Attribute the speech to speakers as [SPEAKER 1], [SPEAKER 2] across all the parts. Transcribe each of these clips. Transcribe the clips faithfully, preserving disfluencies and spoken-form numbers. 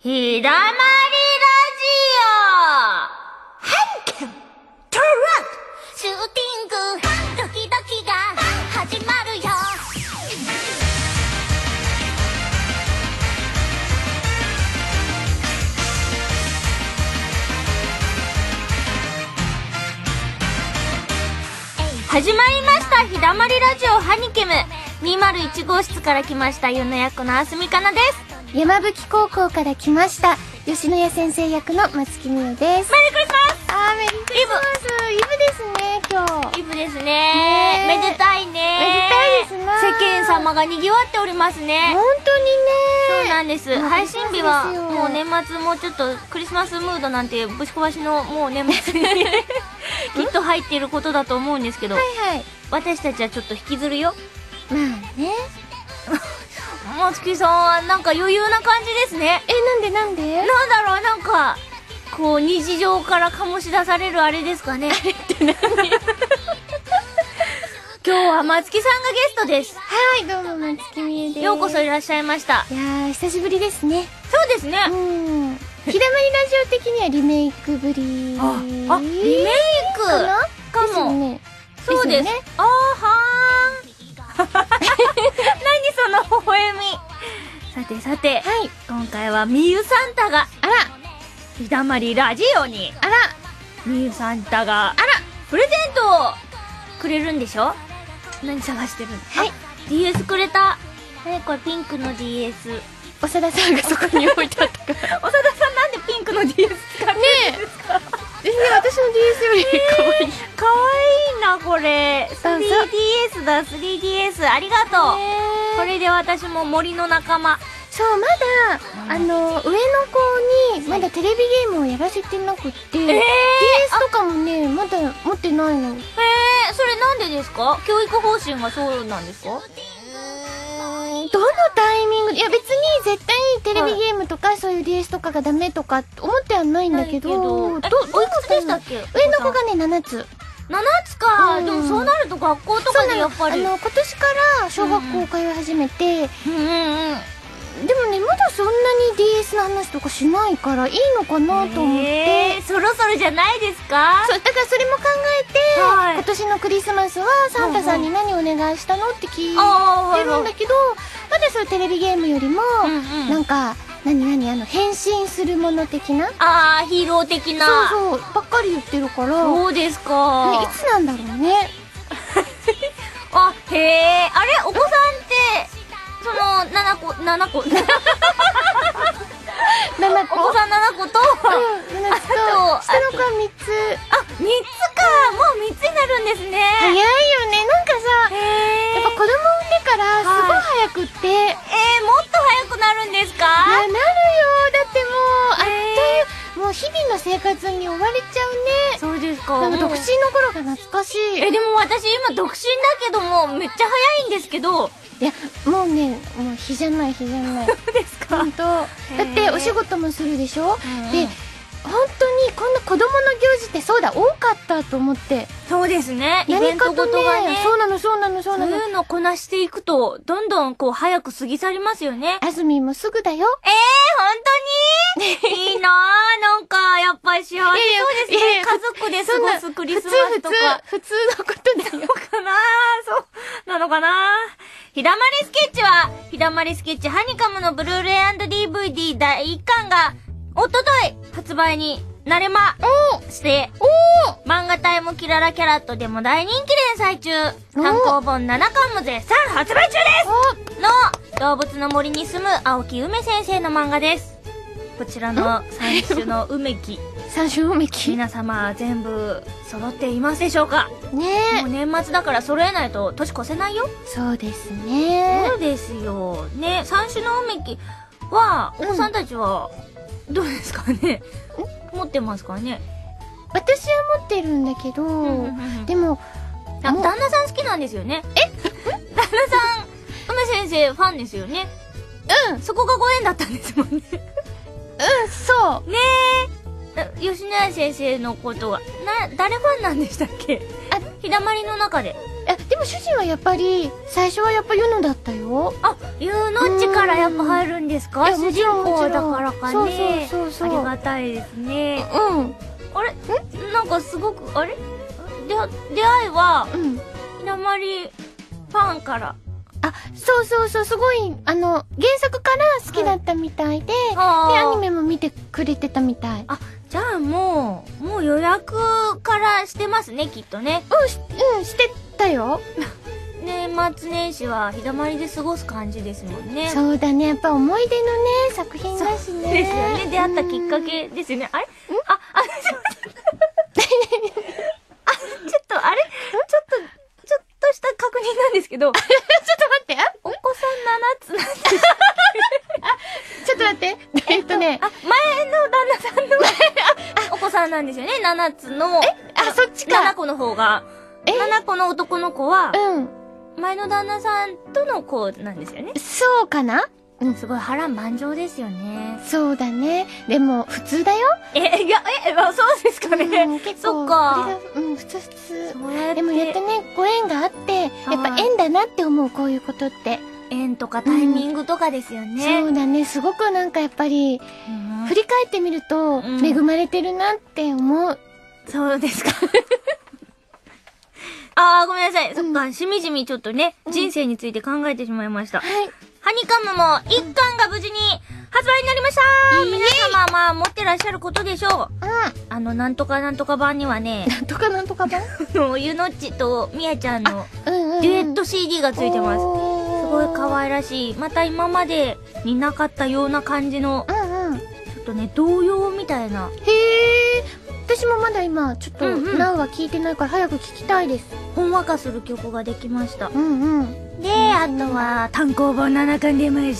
[SPEAKER 1] ひだまりラジオハンケントラックシューティングドキドキが始まるよ。始まりました。ひだまりラジオハニケムにまるいち号室から来ましたゆの役のあすみかなです。
[SPEAKER 2] 山吹高校から来ました吉野家先生役の松木美代です。
[SPEAKER 1] メリークリスマス。
[SPEAKER 2] あーメリークリスマスイブですね今日。
[SPEAKER 1] イブですね。めでたいね。
[SPEAKER 2] めでたいですな。
[SPEAKER 1] 世間様が賑わっておりますね。
[SPEAKER 2] 本当にね。
[SPEAKER 1] そうなんです。配信日はもう年末、もうちょっとクリスマスムードなんてぶち壊しのもう年末にきっと入っていることだと思うんですけど、
[SPEAKER 2] はいはい、
[SPEAKER 1] 私たちはちょっと引きずるよ。
[SPEAKER 2] まあね。
[SPEAKER 1] 松木さんはなんか余裕な感じですね。
[SPEAKER 2] え、なんでなんで
[SPEAKER 1] なんだろう、なんかこう日常から醸し出されるあれですかね。あれって何今日は松木さんがゲストです。
[SPEAKER 2] はい、どうも松木美恵です。
[SPEAKER 1] ようこそいらっしゃいました。
[SPEAKER 2] いやー久しぶりですね。
[SPEAKER 1] そうですね。
[SPEAKER 2] うん。ひだまりラジオ的にはリメイクぶり。
[SPEAKER 1] あ、あ、リメイク
[SPEAKER 2] かな
[SPEAKER 1] かも。
[SPEAKER 2] ね、
[SPEAKER 1] そうです。
[SPEAKER 2] ですね、
[SPEAKER 1] あーはーん。何その微笑み。さてさて、はい、今回はみゆサンタが、
[SPEAKER 2] あら、
[SPEAKER 1] ひだまりラジオに、
[SPEAKER 2] あら、
[SPEAKER 1] みゆサンタが、
[SPEAKER 2] あら、
[SPEAKER 1] プレゼントをくれるんでしょ。何探してるの？はい、ディーエス くれた。はい、これピンクの ディーエス。
[SPEAKER 2] 長田さんがそこに置いてあったから。
[SPEAKER 1] 長田さんなんでピンクの ディーエス 使ってるんですか？ね
[SPEAKER 2] え、全然私の ディーエス より可愛い。
[SPEAKER 1] 可愛いなこれ。スリーディーエス だ、スリーディーエス ありがとう。これで私も森の仲間。
[SPEAKER 2] そう、まだ、あの、上の子に、まだテレビゲームをやらせてなくって、えー、ディーエス とかもね、まだ持ってないの。
[SPEAKER 1] へえ、それなんでですか？教育方針がそうなんですか？う
[SPEAKER 2] ーん、どのタイミング、いや別に絶対にテレビゲームとか、はい、そういう ディーエス とかがダメとか思ってはないんだけど、ど、
[SPEAKER 1] ど、おいくつでしたっけ？
[SPEAKER 2] 上の子がね、ななつ。
[SPEAKER 1] ななつか、うん、でもそうなると学校とかでやっぱり。
[SPEAKER 2] あの、今年から小学校通い始めて、うんうんうん。でもね、まだそんなに ディーエス の話とかしないからいいのかなと思って、
[SPEAKER 1] えー、そろそろじゃないですか？
[SPEAKER 2] そう、だからそれも考えて、はい、今年のクリスマスはサンタさんに何お願いしたのって聞いてるんだけど、まだそういうテレビゲームよりも、うんうん、なんか何何あの変身するもの的な、
[SPEAKER 1] あー、ヒーロー的な、
[SPEAKER 2] そうそうばっかり言ってるから。
[SPEAKER 1] そうですか、
[SPEAKER 2] ね、いつなんだろうね。
[SPEAKER 1] あ、へえ、あれお子さんってそのななこ、ななこななこ、お子さんななこと、うん、ななつと、あと
[SPEAKER 2] 下の子はみっつ。
[SPEAKER 1] あ、みっつか、もうみっつになるんですね。
[SPEAKER 2] 早いよね。なんかさ、やっぱ子供産んでからすごい早くって、はい、
[SPEAKER 1] えー、もっと早くなるんですか？
[SPEAKER 2] いや、なるよ。だってもうあっという、もう日々の生活に追われちゃうね。
[SPEAKER 1] そうですか。
[SPEAKER 2] なんか独身の頃が懐かしい。
[SPEAKER 1] え、でも私今独身だけどもめっちゃ早いんですけど。
[SPEAKER 2] いや、もうね、もう日じゃない日じゃない。
[SPEAKER 1] そうですか。
[SPEAKER 2] 本当。だってお仕事もするでしょ。で、本当にこんな子供の行事ってそうだ多かったと思って。
[SPEAKER 1] そうですね。イベントごとがね。
[SPEAKER 2] そうなのそうなのそうなの。
[SPEAKER 1] そういうのこなしていくとどんどんこう早く過ぎ去りますよね。
[SPEAKER 2] あずみんもすぐだよ。
[SPEAKER 1] えー、本当にいいなぁ。なんかやっぱり幸せそうですね。家族で過ごすクリスマスとか。
[SPEAKER 2] 普通のことだよ。
[SPEAKER 1] そうかなぁ。そうなのかなぁ。ひだまりスケッチは、ひだまりスケッチハニカムのブルーレイ&ディーブイディー だいいっかんが、おととい発売になれまして、漫画タイムキララキャラットでも大人気連載中、単行本ななかんも絶賛発売中ですの、動物の森に住む青木梅先生の漫画です。こちらのさん種の梅木。
[SPEAKER 2] さん種梅木。
[SPEAKER 1] 皆様全部揃っていますでしょうか？ねえ。もう年末だから揃えないと年越せないよ。
[SPEAKER 2] そうですね。
[SPEAKER 1] そうですよ。ね、さん種の梅木は、お子さんたちは、どうですかね？うん、持ってますかね？
[SPEAKER 2] 私は持ってるんだけど、でも、
[SPEAKER 1] あ、旦那さん好きなんですよね。え？旦那さん、梅先生ファンですよね。うん。そこがご縁だったんですもんね。
[SPEAKER 2] うん、そう。
[SPEAKER 1] ねえ。吉野家先生のことが、な、誰ファンなんでしたっけ？あ、ひだまりの中で。
[SPEAKER 2] え、でも主人はやっぱり、最初はやっぱユノだったよ。
[SPEAKER 1] あ、ユノっちからやっぱ入るんですか？主人公だからかね。
[SPEAKER 2] そうそうそうそう。
[SPEAKER 1] ありがたいですね。
[SPEAKER 2] うん。
[SPEAKER 1] あれ？ん？なんかすごく、あれ？で、出会いは、
[SPEAKER 2] うん。
[SPEAKER 1] ひだまりファンから。
[SPEAKER 2] あ、そうそうそう、すごい、あの、原作から好きだったみたいで、
[SPEAKER 1] はい、
[SPEAKER 2] で、アニメも見てくれてたみたい。
[SPEAKER 1] あ、じゃあもう、もう予約からしてますね、きっとね。
[SPEAKER 2] うん、し、うん、してたよ。
[SPEAKER 1] 年末年始は日だまりで過ごす感じですもんね。
[SPEAKER 2] そうだね、やっぱ思い出のね、作品だしね。
[SPEAKER 1] ですよね、出会ったきっかけですよね。あれ？あ、あ、すいません。あ、ちょっと、あれ？ちょっと、ちょっとした確認なんですけど。ちょっと
[SPEAKER 2] 待って。
[SPEAKER 1] お子さんななつなんです。
[SPEAKER 2] ちょっと待って。えっとね。
[SPEAKER 1] あ、前の旦那さんのお子さんなんですよね。ななつの。
[SPEAKER 2] え？あ、そっちか。
[SPEAKER 1] ななこの方が。え？ななこの男の子は。
[SPEAKER 2] うん。
[SPEAKER 1] 前の旦那さんとの子なんですよね。
[SPEAKER 2] そうかな？
[SPEAKER 1] うん、すごい波乱万丈ですよね。
[SPEAKER 2] そうだね。でも、普通だよ。
[SPEAKER 1] え、いや、え、あ、そうですかね。うん、結構。そっか。
[SPEAKER 2] うん、普通普通。
[SPEAKER 1] そうやって。
[SPEAKER 2] でもやっとね、ご縁があって、やっぱ縁だなって思う、こういうことって。
[SPEAKER 1] 縁とかタイミングとかですよね。
[SPEAKER 2] そうだね。すごくなんかやっぱり、振り返ってみると、恵まれてるなって思う。
[SPEAKER 1] そうですか。あー、ごめんなさい。そっか、しみじみちょっとね、人生について考えてしまいました。はい。ハニカムも一巻が無事に発売になりましたー。皆様、まあ、持ってらっしゃることでしょう。うん。あの、なんとかなんとか版にはね、
[SPEAKER 2] なんとかなんとか版
[SPEAKER 1] の、ゆのっちとみやちゃんの、デュエット シーディー がついてます。すごい可愛らしい。また今までになかったような感じの、うんうん。ちょっとね、童謡みたいな。
[SPEAKER 2] へー。私もまだ今、ちょっと、ナウは聞いてないから早く聞きたいです。
[SPEAKER 1] ほんわかする曲ができました。
[SPEAKER 2] うんうん。
[SPEAKER 1] で、あとは、単行本ななかん出ました。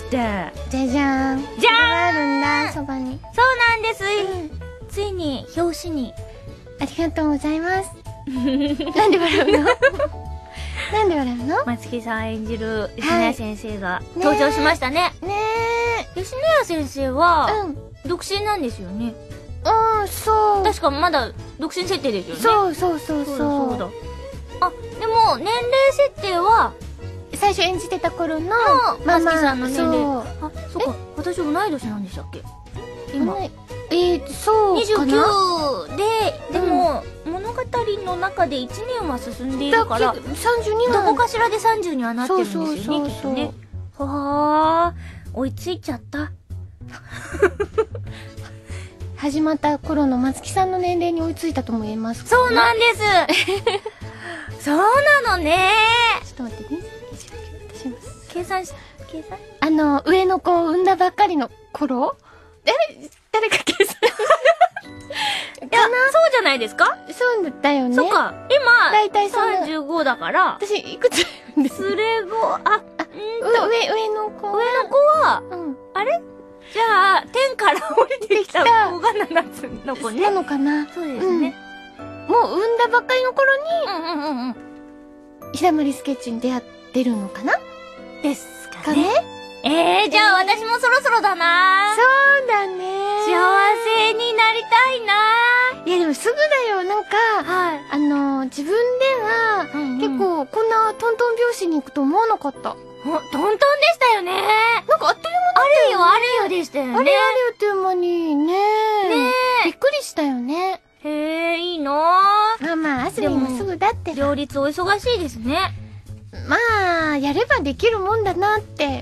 [SPEAKER 2] じゃじゃーん。
[SPEAKER 1] じゃーん
[SPEAKER 2] あるんだ、そばに。
[SPEAKER 1] そうなんです。ついに、表紙に。
[SPEAKER 2] ありがとうございます。なんで笑うのなんで笑うの？
[SPEAKER 1] 松木さん演じる吉野家先生が登場しましたね。
[SPEAKER 2] ね
[SPEAKER 1] え。吉野家先生は、独身なんですよね。
[SPEAKER 2] うん、そう。
[SPEAKER 1] 確かまだ独身設定ですよね。
[SPEAKER 2] そうそうそうそう。
[SPEAKER 1] そうだ。あ、でも、年齢設定は、
[SPEAKER 2] 最初演じてた頃の、
[SPEAKER 1] 松木さんの年齢。あ、そっか。私同い年なんでしたっけ？今。
[SPEAKER 2] えー、そう
[SPEAKER 1] にじゅうきゅうで、でも、物語の中でいちねんは進んでいるから、
[SPEAKER 2] さんじゅうには
[SPEAKER 1] どこかしらでさんじゅうにはなってるんですよね、きっとね。はぁ、追いついちゃった。
[SPEAKER 2] 始まった頃の松木さんの年齢に追いついたとも言えますか？
[SPEAKER 1] そうなんですそうなのね
[SPEAKER 2] ちょっと待ってね。私も
[SPEAKER 1] 計算し、計算
[SPEAKER 2] あの、上の子を産んだばっかりの頃誰、誰か計算
[SPEAKER 1] いや、そうじゃないですか？
[SPEAKER 2] そうだよね。
[SPEAKER 1] そっか。今、
[SPEAKER 2] だいたい
[SPEAKER 1] さんじゅうごだから、
[SPEAKER 2] 私、いくつなんです？
[SPEAKER 1] それご、あ、あ、ん
[SPEAKER 2] と、上、上の子
[SPEAKER 1] 上の子は、うん、あれじゃあ、天から降りてきた子がななつの子ね。
[SPEAKER 2] なのかな？
[SPEAKER 1] そうですね。
[SPEAKER 2] もう産んだばっかりの頃に、
[SPEAKER 1] うんうんうんうん。
[SPEAKER 2] ひだまりスケッチに出会ってるのかな？
[SPEAKER 1] ですかね。えー、じゃあ私もそろそろだな。
[SPEAKER 2] そうだね。
[SPEAKER 1] 幸せになりたいな。
[SPEAKER 2] いやでもすぐだよ、なんか、はい、あの、自分では、うんうん、結構こんなトントン拍子に行くと思わなかった。
[SPEAKER 1] トントンでしたよね。
[SPEAKER 2] なんかあっという間だったよね。
[SPEAKER 1] あれよあれよでしたよね。
[SPEAKER 2] あれあれよっていう間にね。ねびっくりしたよね。
[SPEAKER 1] へえ、いいなぁ。
[SPEAKER 2] まあまあ、あすみもすぐだって。
[SPEAKER 1] 両立お忙しいですね。
[SPEAKER 2] まあ、やればできるもんだなって。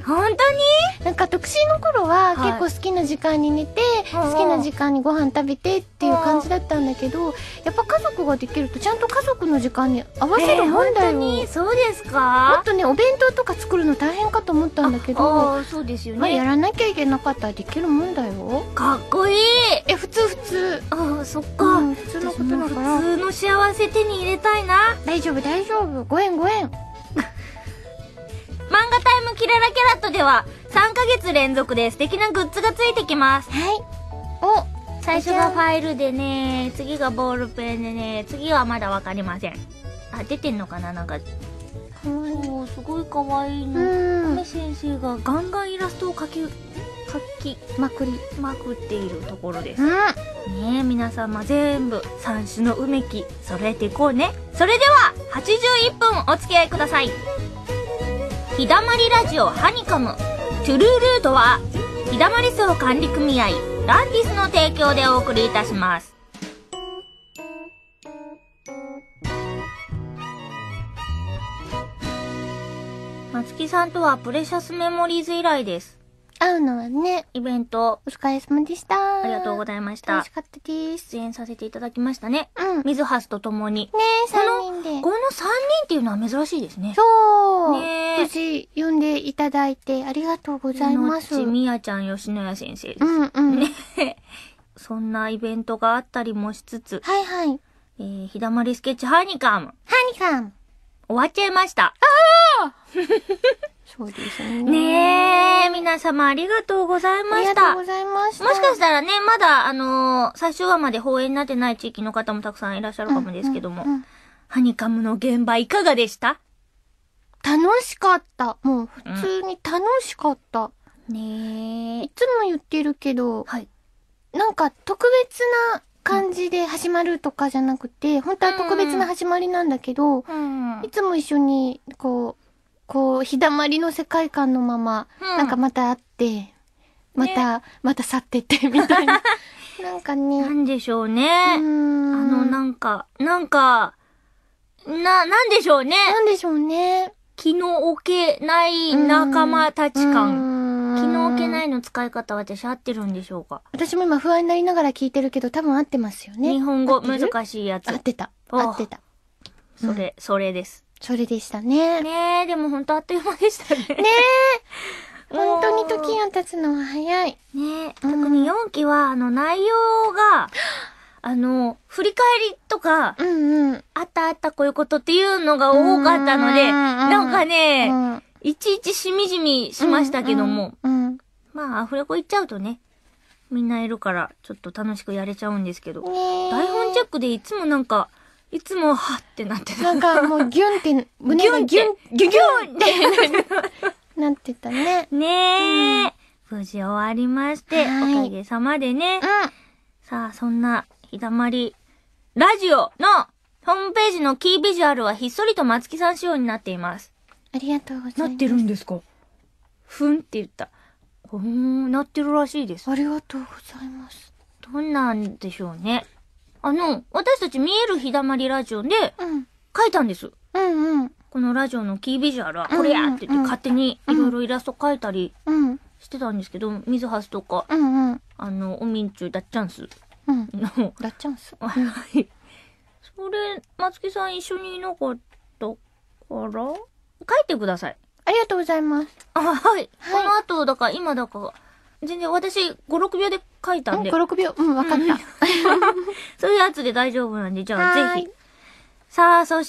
[SPEAKER 1] 本当に？
[SPEAKER 2] なんか特進の頃は結構好きな時間に寝て、はい、好きな時間にご飯食べてっていう感じだったんだけど、やっぱ家族ができるとちゃんと家族の時間に合わせるもんだよ。
[SPEAKER 1] えー、本当にそうですか？
[SPEAKER 2] もっとね、お弁当とか作るの大変かと思ったんだけど、
[SPEAKER 1] ああ、そうですよね。
[SPEAKER 2] まあやらなきゃいけなかったらできるもんだよ。
[SPEAKER 1] かっこいい。
[SPEAKER 2] え、普通普通。
[SPEAKER 1] ああ、そっか、
[SPEAKER 2] うん、普通のことだから。
[SPEAKER 1] 普通の幸せ手に入れたいな。
[SPEAKER 2] 大丈夫大丈夫。ご縁ご縁。
[SPEAKER 1] 漫画タイムキララキャラットではさんかげつ連続で素敵なグッズがついてきます。
[SPEAKER 2] はい。
[SPEAKER 1] お、最初がファイルでね、次がボールペンでね、次はまだわかりません。あ、出てんのかな、なんか。おー、すごいかわいいの。亀先生がガンガンイラストを描き、描きまくりまくっているところです。うん、ねえ、皆様全部三種の梅木揃えていこうね。それでははちじゅういっぷんお付き合いください。ひだまりラジオハニカムトゥルールートはひだまり荘管理組合ランティスの提供でお送りいたします。松木さんとはプレシャスメモリーズ以来です。
[SPEAKER 2] 会うのはね。
[SPEAKER 1] イベント。
[SPEAKER 2] お疲れ様でした。
[SPEAKER 1] ありがとうございました。
[SPEAKER 2] 楽しかったです。
[SPEAKER 1] 出演させていただきましたね。
[SPEAKER 2] うん。
[SPEAKER 1] 水橋と共に。
[SPEAKER 2] ねえ、さんにんで。
[SPEAKER 1] このさんにんっていうのは珍しいですね。
[SPEAKER 2] そう。
[SPEAKER 1] ねえ。
[SPEAKER 2] 私、呼んでいただいてありがとうございます。
[SPEAKER 1] のちみやちゃん吉野家先生です。
[SPEAKER 2] うんうん。ね。
[SPEAKER 1] そんなイベントがあったりもしつつ。
[SPEAKER 2] はいはい。
[SPEAKER 1] えー、ひだまりスケッチハニカム。
[SPEAKER 2] ハニカム。
[SPEAKER 1] 終わっちゃいました。
[SPEAKER 2] ああそうですね。
[SPEAKER 1] ねえ、皆様ありがとうございました。あり
[SPEAKER 2] がとうございました。
[SPEAKER 1] もしかしたらね、まだ、あのー、最終話まで放映になってない地域の方もたくさんいらっしゃるかもですけども、うんうんうん、ハニカムの現場いかがでした？
[SPEAKER 2] 楽しかった。もう普通に楽しかった。
[SPEAKER 1] うん、ねえ。
[SPEAKER 2] いつも言ってるけど、はい、なんか特別な感じで始まるとかじゃなくて、うん、本当は特別な始まりなんだけど、うん、いつも一緒に、こう、こう、ひだまりの世界観のまま、うん、なんかまた会って、また、ね、また去ってって、みたいな。なんかね。
[SPEAKER 1] なんでしょうね。うーんあの、なんか、なんか、な、なんでしょうね。
[SPEAKER 2] なんでしょうね。
[SPEAKER 1] 気の置けない仲間たち感。気の置けないの使い方は私合ってるんでしょうか？
[SPEAKER 2] 私も今不安になりながら聞いてるけど、多分合ってますよね。
[SPEAKER 1] 日本語難しいやつ。
[SPEAKER 2] 合ってた。合ってた。
[SPEAKER 1] それ、うん、それです。
[SPEAKER 2] それでしたね。
[SPEAKER 1] ねえ、でもほんとあっという間でしたね。
[SPEAKER 2] ねえ。本当に時が経つのは早い。
[SPEAKER 1] ねえ。特によんきは、あの、内容が、あの、振り返りとか、うんうん、あったあったこういうことっていうのが多かったので、なんかね、うん、いちいちしみじみしましたけども、うんうん、まあ、アフレコ行っちゃうとね、みんないるから、ちょっと楽しくやれちゃうんですけど、台本チェックでいつもなんか、いつも、はってなってた。
[SPEAKER 2] なんかもうギュンって、胸がギュン、ギュギュンってなってたね。
[SPEAKER 1] ねえ、うん、無事終わりまして、おかげさまでね。うん、さあ、そんな、ひだまり、ラジオのホームページのキービジュアルはひっそりと松木さん仕様になっています。
[SPEAKER 2] ありがとうございます。
[SPEAKER 1] なってるんですか？ふんって言った。ほーん、なってるらしいです。
[SPEAKER 2] ありがとうございます。
[SPEAKER 1] どんなんでしょうね。あの、私たち見えるひだまりラジオで、書いたんです。うんうん。このラジオのキービジュアルはこれやって言って勝手にいろいろイラスト書いたりしてたんですけど、水橋とか、うんうん、あの、おみんちゅうダッチャンスの、
[SPEAKER 2] ダッチャンス
[SPEAKER 1] はい。それ、松木さん一緒にいなかったから、書いてください。
[SPEAKER 2] ありがとうございます。
[SPEAKER 1] あ、はい。はい、この後、だから今だから、全然私ご、ろくびょうで書いたんで。
[SPEAKER 2] ご、ろくびょう。うん、わかった。
[SPEAKER 1] そういうやつで大丈夫なんで、じゃあぜひ。さあ、そして、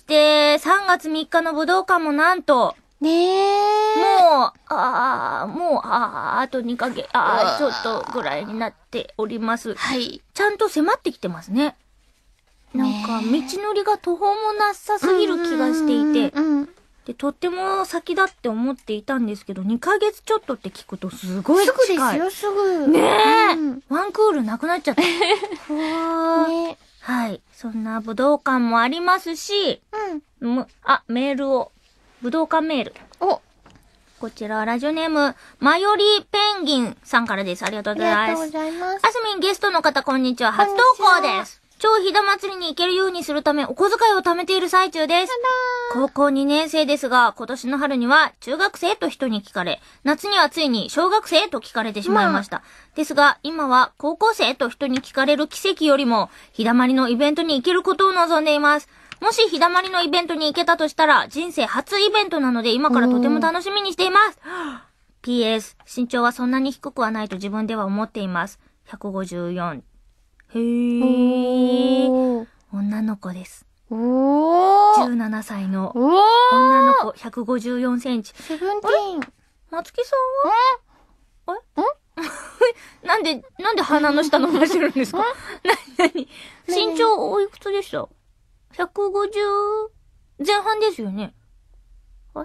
[SPEAKER 1] さんがつみっかの武道館もなんと、
[SPEAKER 2] ねえ。
[SPEAKER 1] もう、ああ、もう、ああ、あとにかげつ、ああ、ちょっとぐらいになっております。
[SPEAKER 2] はい。
[SPEAKER 1] ちゃんと迫ってきてますね。なんか、道のりが途方もなさすぎる気がしていて、うんうん、で、とっても先だって思っていたんですけど、にかげつちょっとって聞くとすごい近い。
[SPEAKER 2] すぐですよ、すぐ。
[SPEAKER 1] ねえ、うん、ワンクールなくなっちゃった。ふわー、ね、はい。そんな武道館もありますし、うん。あ、メールを。武道館メール。お。こちらはラジオネーム、マヨリーペンギンさんからです。ありがとうございます。ありがとうございます。あすみんゲストの方、こんにちは。初投稿です。超ひだ祭りに行けるようにするためお小遣いを貯めている最中です。高校にねん生ですが、今年の春には中学生と人に聞かれ、夏にはついに小学生と聞かれてしまいました。まあ、ですが、今は高校生と人に聞かれる奇跡よりも、ひだまりのイベントに行けることを望んでいます。もしひだまりのイベントに行けたとしたら、人生初イベントなので今からとても楽しみにしています。ピーエス 身長はそんなに低くはないと自分では思っています。ひゃくごじゅうよん。へー。女の子です。おー。じゅうななさいの女の子ひゃくごじゅうよんセンチ。
[SPEAKER 2] セブンティーン。
[SPEAKER 1] 松木さんはえんなんで、なんで鼻の下伸ばしてるんですか？なになに身長おいくつでした？ ひゃくごじゅう 前半ですよね。
[SPEAKER 2] はい。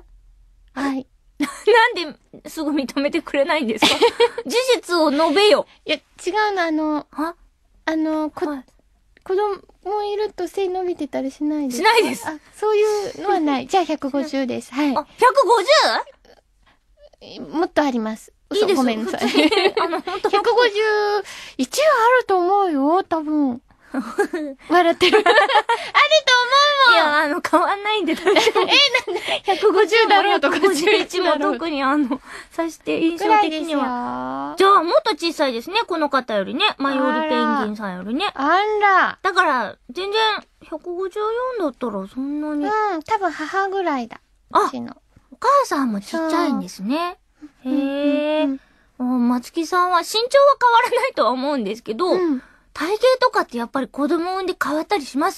[SPEAKER 1] なんですぐ認めてくれないんですか？事実を述べよ。
[SPEAKER 2] いや、違うの、あの、はあの、こ、はい、 子供いると背伸びてたりしないですか？
[SPEAKER 1] しないです。
[SPEAKER 2] あ、そういうのはない。じゃあひゃくごじゅうです。はい。あ、
[SPEAKER 1] ひゃくごじゅう？
[SPEAKER 2] もっとあります。
[SPEAKER 1] いいです。
[SPEAKER 2] ごめんなさい。あの、本当ひゃくごじゅういちはあると思うよ、多分。笑ってる。あると思うもん。
[SPEAKER 1] いや、あの、変わんないんで大丈夫。え、なんでひゃくごじゅうだろうとかひゃくごじゅういちも特にあの、さして印象的には。じゃあ、もっと小さいですね、この方よりね。マイオリペンギンさんよりね。
[SPEAKER 2] あら。
[SPEAKER 1] だから、全然、ひゃくごじゅうよんだったらそんなに。
[SPEAKER 2] うん、多分母ぐらいだ。
[SPEAKER 1] あ、お母さんもちっちゃいんですね。へえ。うんうん、松木さんは身長は変わらないとは思うんですけど、うん、体型とかってやっぱり子供産んで変わったりします？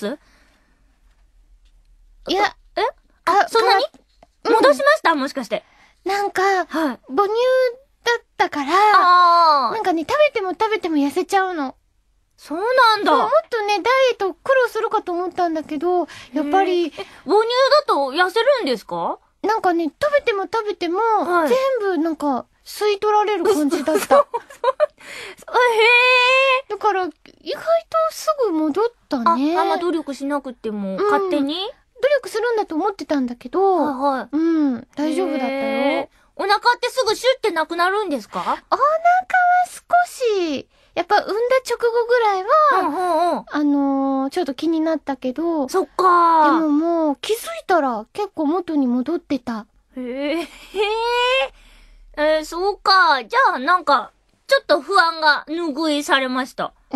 [SPEAKER 2] いや、
[SPEAKER 1] えあ、そんなに、うん、戻しましたもしかして。
[SPEAKER 2] なんか、はい、母乳だったから、
[SPEAKER 1] あ
[SPEAKER 2] なんかね、食べても食べても痩せちゃうの。
[SPEAKER 1] そうなんだ。
[SPEAKER 2] もっとね、ダイエット苦労するかと思ったんだけど、やっぱり。
[SPEAKER 1] 母乳だと痩せるんですか？
[SPEAKER 2] なんかね、食べても食べても、はい、全部なんか、吸い取られる感じだった。へ
[SPEAKER 1] え。
[SPEAKER 2] だから、意外とすぐ戻ったね。
[SPEAKER 1] あ、あんま努力しなくても、うん、勝手に
[SPEAKER 2] 努力するんだと思ってたんだけど、
[SPEAKER 1] はいはい、
[SPEAKER 2] うん、大丈夫だったよ。
[SPEAKER 1] お腹ってすぐシュってなくなるんですか？お
[SPEAKER 2] 腹は少し、やっぱ産んだ直後ぐらいは、
[SPEAKER 1] うんうんうん、
[SPEAKER 2] あのー、ちょっと気になったけど、
[SPEAKER 1] そっかー。
[SPEAKER 2] でももう気づいたら結構元に戻ってた。
[SPEAKER 1] へえ、へえ。えー、そうか。じゃあ、なんか、ちょっと不安が拭いされました。
[SPEAKER 2] うん。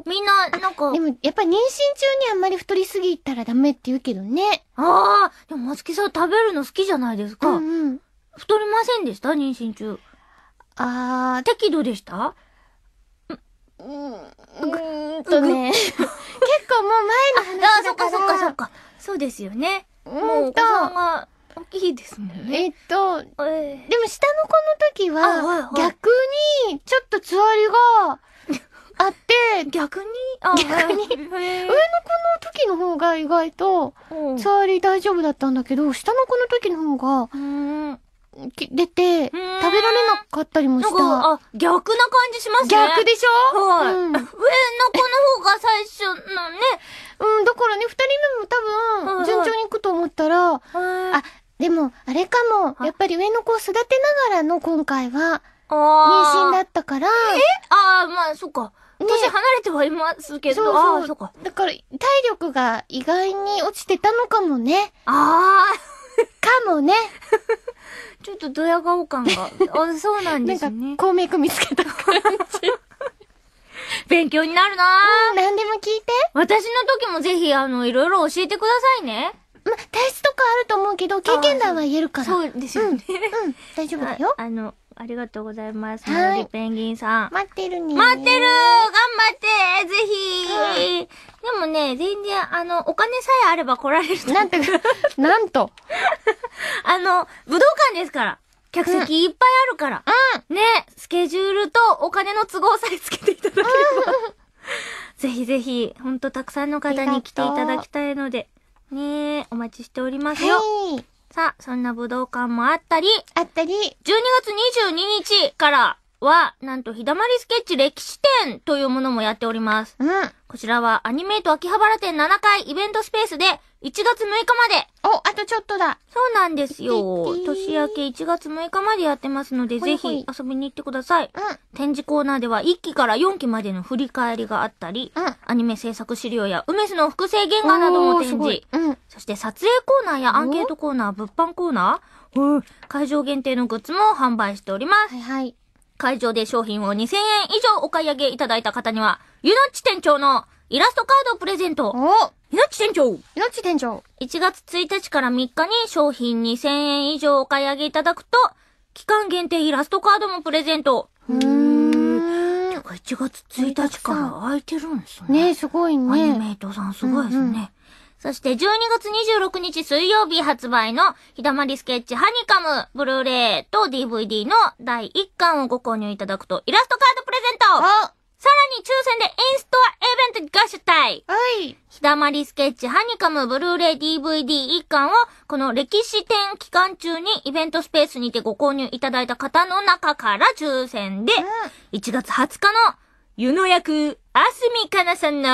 [SPEAKER 1] みんな、なんか。
[SPEAKER 2] でも、やっぱり妊娠中にあんまり太りすぎたらダメって言うけどね。
[SPEAKER 1] ああ、でも松木さん食べるの好きじゃないですか。
[SPEAKER 2] うんうん。
[SPEAKER 1] 太りませんでした妊娠中。
[SPEAKER 2] あー。
[SPEAKER 1] 適度でした？
[SPEAKER 2] う、うーんとね。結構もう前の話だから。あ、
[SPEAKER 1] そっかそっかそっか。そうですよね。もうお子さんが大きいですもんね。
[SPEAKER 2] えっと、えー、でも下の子の時は、はいはい、逆に、ちょっとつわりがあって、
[SPEAKER 1] 逆に
[SPEAKER 2] あ逆に、上の子の時の方が意外と、つわり大丈夫だったんだけど、下の子の時の方が、出て、食べられなかったりもした。
[SPEAKER 1] あ、逆な感じしますね。
[SPEAKER 2] 逆でしょ？
[SPEAKER 1] はい。うん、上の子の方が最初のね。
[SPEAKER 2] うん、だからね、二人目も多分、順調にいくと思ったら、あ、でも、あれかも、やっぱり上の子を育てながらの今回は、妊娠だったから。え
[SPEAKER 1] ああ、まあ、そっか。年離れてはいますけど、ああ、そっか。
[SPEAKER 2] だから、体力が意外に落ちてたのかもね。
[SPEAKER 1] ああ。
[SPEAKER 2] かもね。
[SPEAKER 1] ちょっとドヤ顔感が。あ、そうなんですね。
[SPEAKER 2] なんか、孔明見つけた感じ。
[SPEAKER 1] 勉強になるな
[SPEAKER 2] ぁ。うん、何でも聞いて。
[SPEAKER 1] 私の時もぜひ、あの、いろいろ教えてくださいね。
[SPEAKER 2] ま、体質とかあると思うけど、経験談は言えるから。
[SPEAKER 1] そうですよね。
[SPEAKER 2] うん、うん、大丈夫だよ。
[SPEAKER 1] あの、ありがとうございます。マリペンギンさん。
[SPEAKER 2] 待ってるね。
[SPEAKER 1] 待ってるー頑張ってぜひ、うん、でもね、全然、あの、お金さえあれば来られると。
[SPEAKER 2] なんて、なんと。
[SPEAKER 1] あの、武道館ですから。客席いっぱいあるから。うん。ね、スケジュールとお金の都合さえつけていただければ。ぜひぜひ、ほんとたくさんの方に来ていただきたいので、ねえ、お待ちしておりますよ。はい。さあ、そんな武道館もあったり、
[SPEAKER 2] あったり、
[SPEAKER 1] じゅうにがつにじゅうににちからは、なんと、ひだまりスケッチ歴史展というものもやっております。
[SPEAKER 2] うん。
[SPEAKER 1] こちらは、アニメイト秋葉原店ななかいイベントスペースで、いちがつむいかまで。
[SPEAKER 2] お、あとちょっとだ。
[SPEAKER 1] そうなんですよ。年明けいちがつむいかまでやってますので、ぜひ遊びに行ってください。うん。展示コーナーではいっきからよんきまでの振り返りがあったり、うん。アニメ制作資料や、梅津の複製原画なども展示。うん。そして撮影コーナーやアンケートコーナー、物販コーナー、うん。会場限定のグッズも販売しております。
[SPEAKER 2] はいはい。
[SPEAKER 1] 会場で商品をにせんえん以上お買い上げいただいた方には、ゆのっち店長のイラストカードプレゼント。
[SPEAKER 2] お
[SPEAKER 1] ゆのっち店長
[SPEAKER 2] ゆのっち店長
[SPEAKER 1] いちがつついたちからみっかに商品にせんえん以上お買い上げいただくと、期間限定イラストカードもプレゼント。
[SPEAKER 2] うーん。
[SPEAKER 1] てかいちがつついたちから空いてるんですね。
[SPEAKER 2] ね、すごいね。
[SPEAKER 1] アニメイトさんすごいですね。うんうん、そしてじゅうにがつにじゅうろくにち水曜日発売のひだまりスケッチハニカムブルーレイと ディーブイディー のだいいっかんをご購入いただくとイラストカードプレゼント。さらに抽選でインストアイベント合宿隊。
[SPEAKER 2] はい。
[SPEAKER 1] ひだまりスケッチハニカムブルーレイ ディーブイディーいっかんをこの歴史展期間中にイベントスペースにてご購入いただいた方の中から抽選で、いちがつはつかの湯の役あすみかなさんの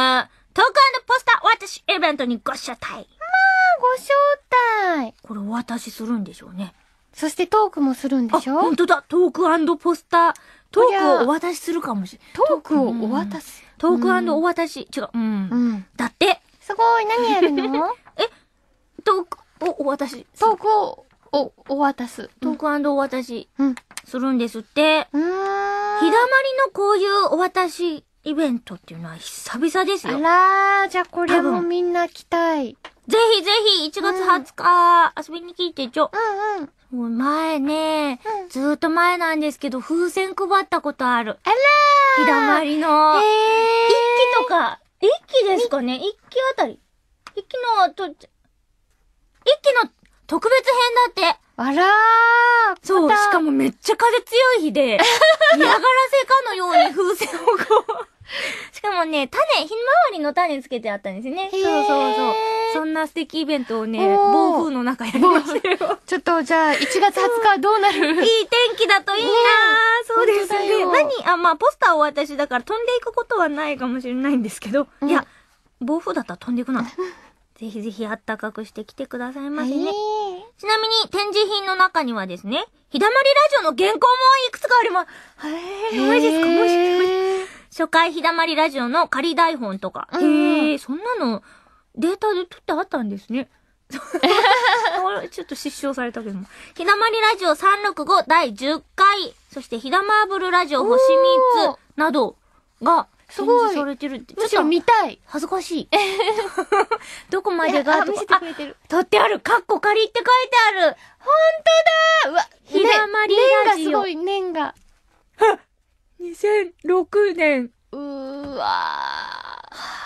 [SPEAKER 1] トーク&ポスターお渡しイベントにご招待。まあ、
[SPEAKER 2] ご招待。
[SPEAKER 1] これお渡しするんでしょうね。
[SPEAKER 2] そしてトークもするんでしょ？
[SPEAKER 1] あ、ほんとだ。トーク&ポスター。トークをお渡しするかもしれない。
[SPEAKER 2] トークをお渡し。
[SPEAKER 1] トーク&お渡し。違う。うん。うん。だって。
[SPEAKER 2] すごい。何やるの？
[SPEAKER 1] えトークをお渡し。
[SPEAKER 2] トークをお、お渡す。
[SPEAKER 1] トーク&お渡し。うん。するんですって。うーん。日だまりのこういうお渡しイベントっていうのは久々ですよ。
[SPEAKER 2] あらー、じゃあこれもみんな来たい。
[SPEAKER 1] ぜひぜひいちがつはつか、うん、遊びに来てちょ。
[SPEAKER 2] うんうん。
[SPEAKER 1] もう前ね、うん、ずーっと前なんですけど、風船配ったことある。
[SPEAKER 2] あらー。
[SPEAKER 1] 日だまりの。へー。一期とか、一期ですかね一期あたり。一期の、と、一期の特別編だって。あらー。そう、しかもめっちゃ風強い日で、嫌がらせかのように風船をこう。しかもね、種、ひまわりの種つけてあったんですね。そうそうそう。そんな素敵イベントをね、暴風の中やりましたよ。
[SPEAKER 2] ちょっとじゃあ、いちがつはつかはどうなる？
[SPEAKER 1] いい天気だといいなぁ。そうですね。何あ、まあ、ポスターを私だから飛んでいくことはないかもしれないんですけど、うん、いや、暴風だったら飛んでいくな。ぜひぜひあったかくしてきてくださいませね。ちなみに展示品の中にはですね、ひだまりラジオの原稿もいくつかあります。へぇー、マジですかもしか初回ひだまりラジオの仮台本とか。うん、へぇー、そんなのデータで撮ってあったんですね。ちょっと失笑されたけども。ひだまりラジオさんろくごだいじゅっかい、そしてひだマーブルラジオ星みっつなどが展示されてるって。
[SPEAKER 2] むしろ見たい。
[SPEAKER 1] 恥ずかしい。どこまでが
[SPEAKER 2] 見せてくれてる。
[SPEAKER 1] 撮ってある。カッコ仮って書いてある。
[SPEAKER 2] ほんとだ。うわ、
[SPEAKER 1] ひだまりラジオ。
[SPEAKER 2] 年がすごい、年が。
[SPEAKER 1] はっにせんろくねん。
[SPEAKER 2] うーわ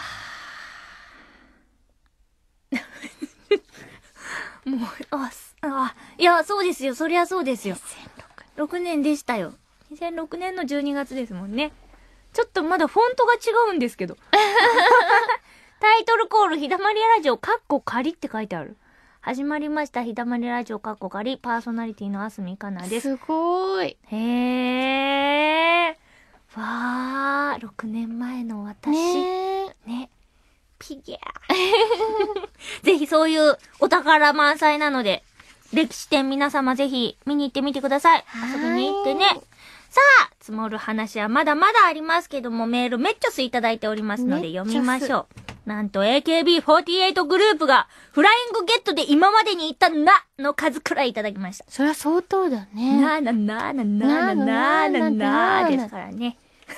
[SPEAKER 1] ー。もう、あ、あ、いや、そうですよ。そりゃそうですよ。ろくねんでしたよ。にせんろくねんのじゅうにがつですもんね。ちょっとまだフォントが違うんですけど。タイトルコール、ひだまりラジオ、カッコ仮って書いてある。始まりました、ひだまりラジオ、カッコ仮、パーソナリティのあすみかなです。
[SPEAKER 2] すごーい。
[SPEAKER 1] へー。わー、ろくねんまえの私。ねね。ピギャー。ぜひそういうお宝満載なので、歴史展皆様ぜひ見に行ってみてください。遊びに行ってね。さあ、積もる話はまだまだありますけども、メールめっちゃすいただいておりますので読みましょう。なんと エーケービーフォーティーエイト グループがフライングゲットで今までに言ったなの数くらいいただきました。
[SPEAKER 2] そりゃ相当だね。
[SPEAKER 1] なーななーななーななーななーですからね。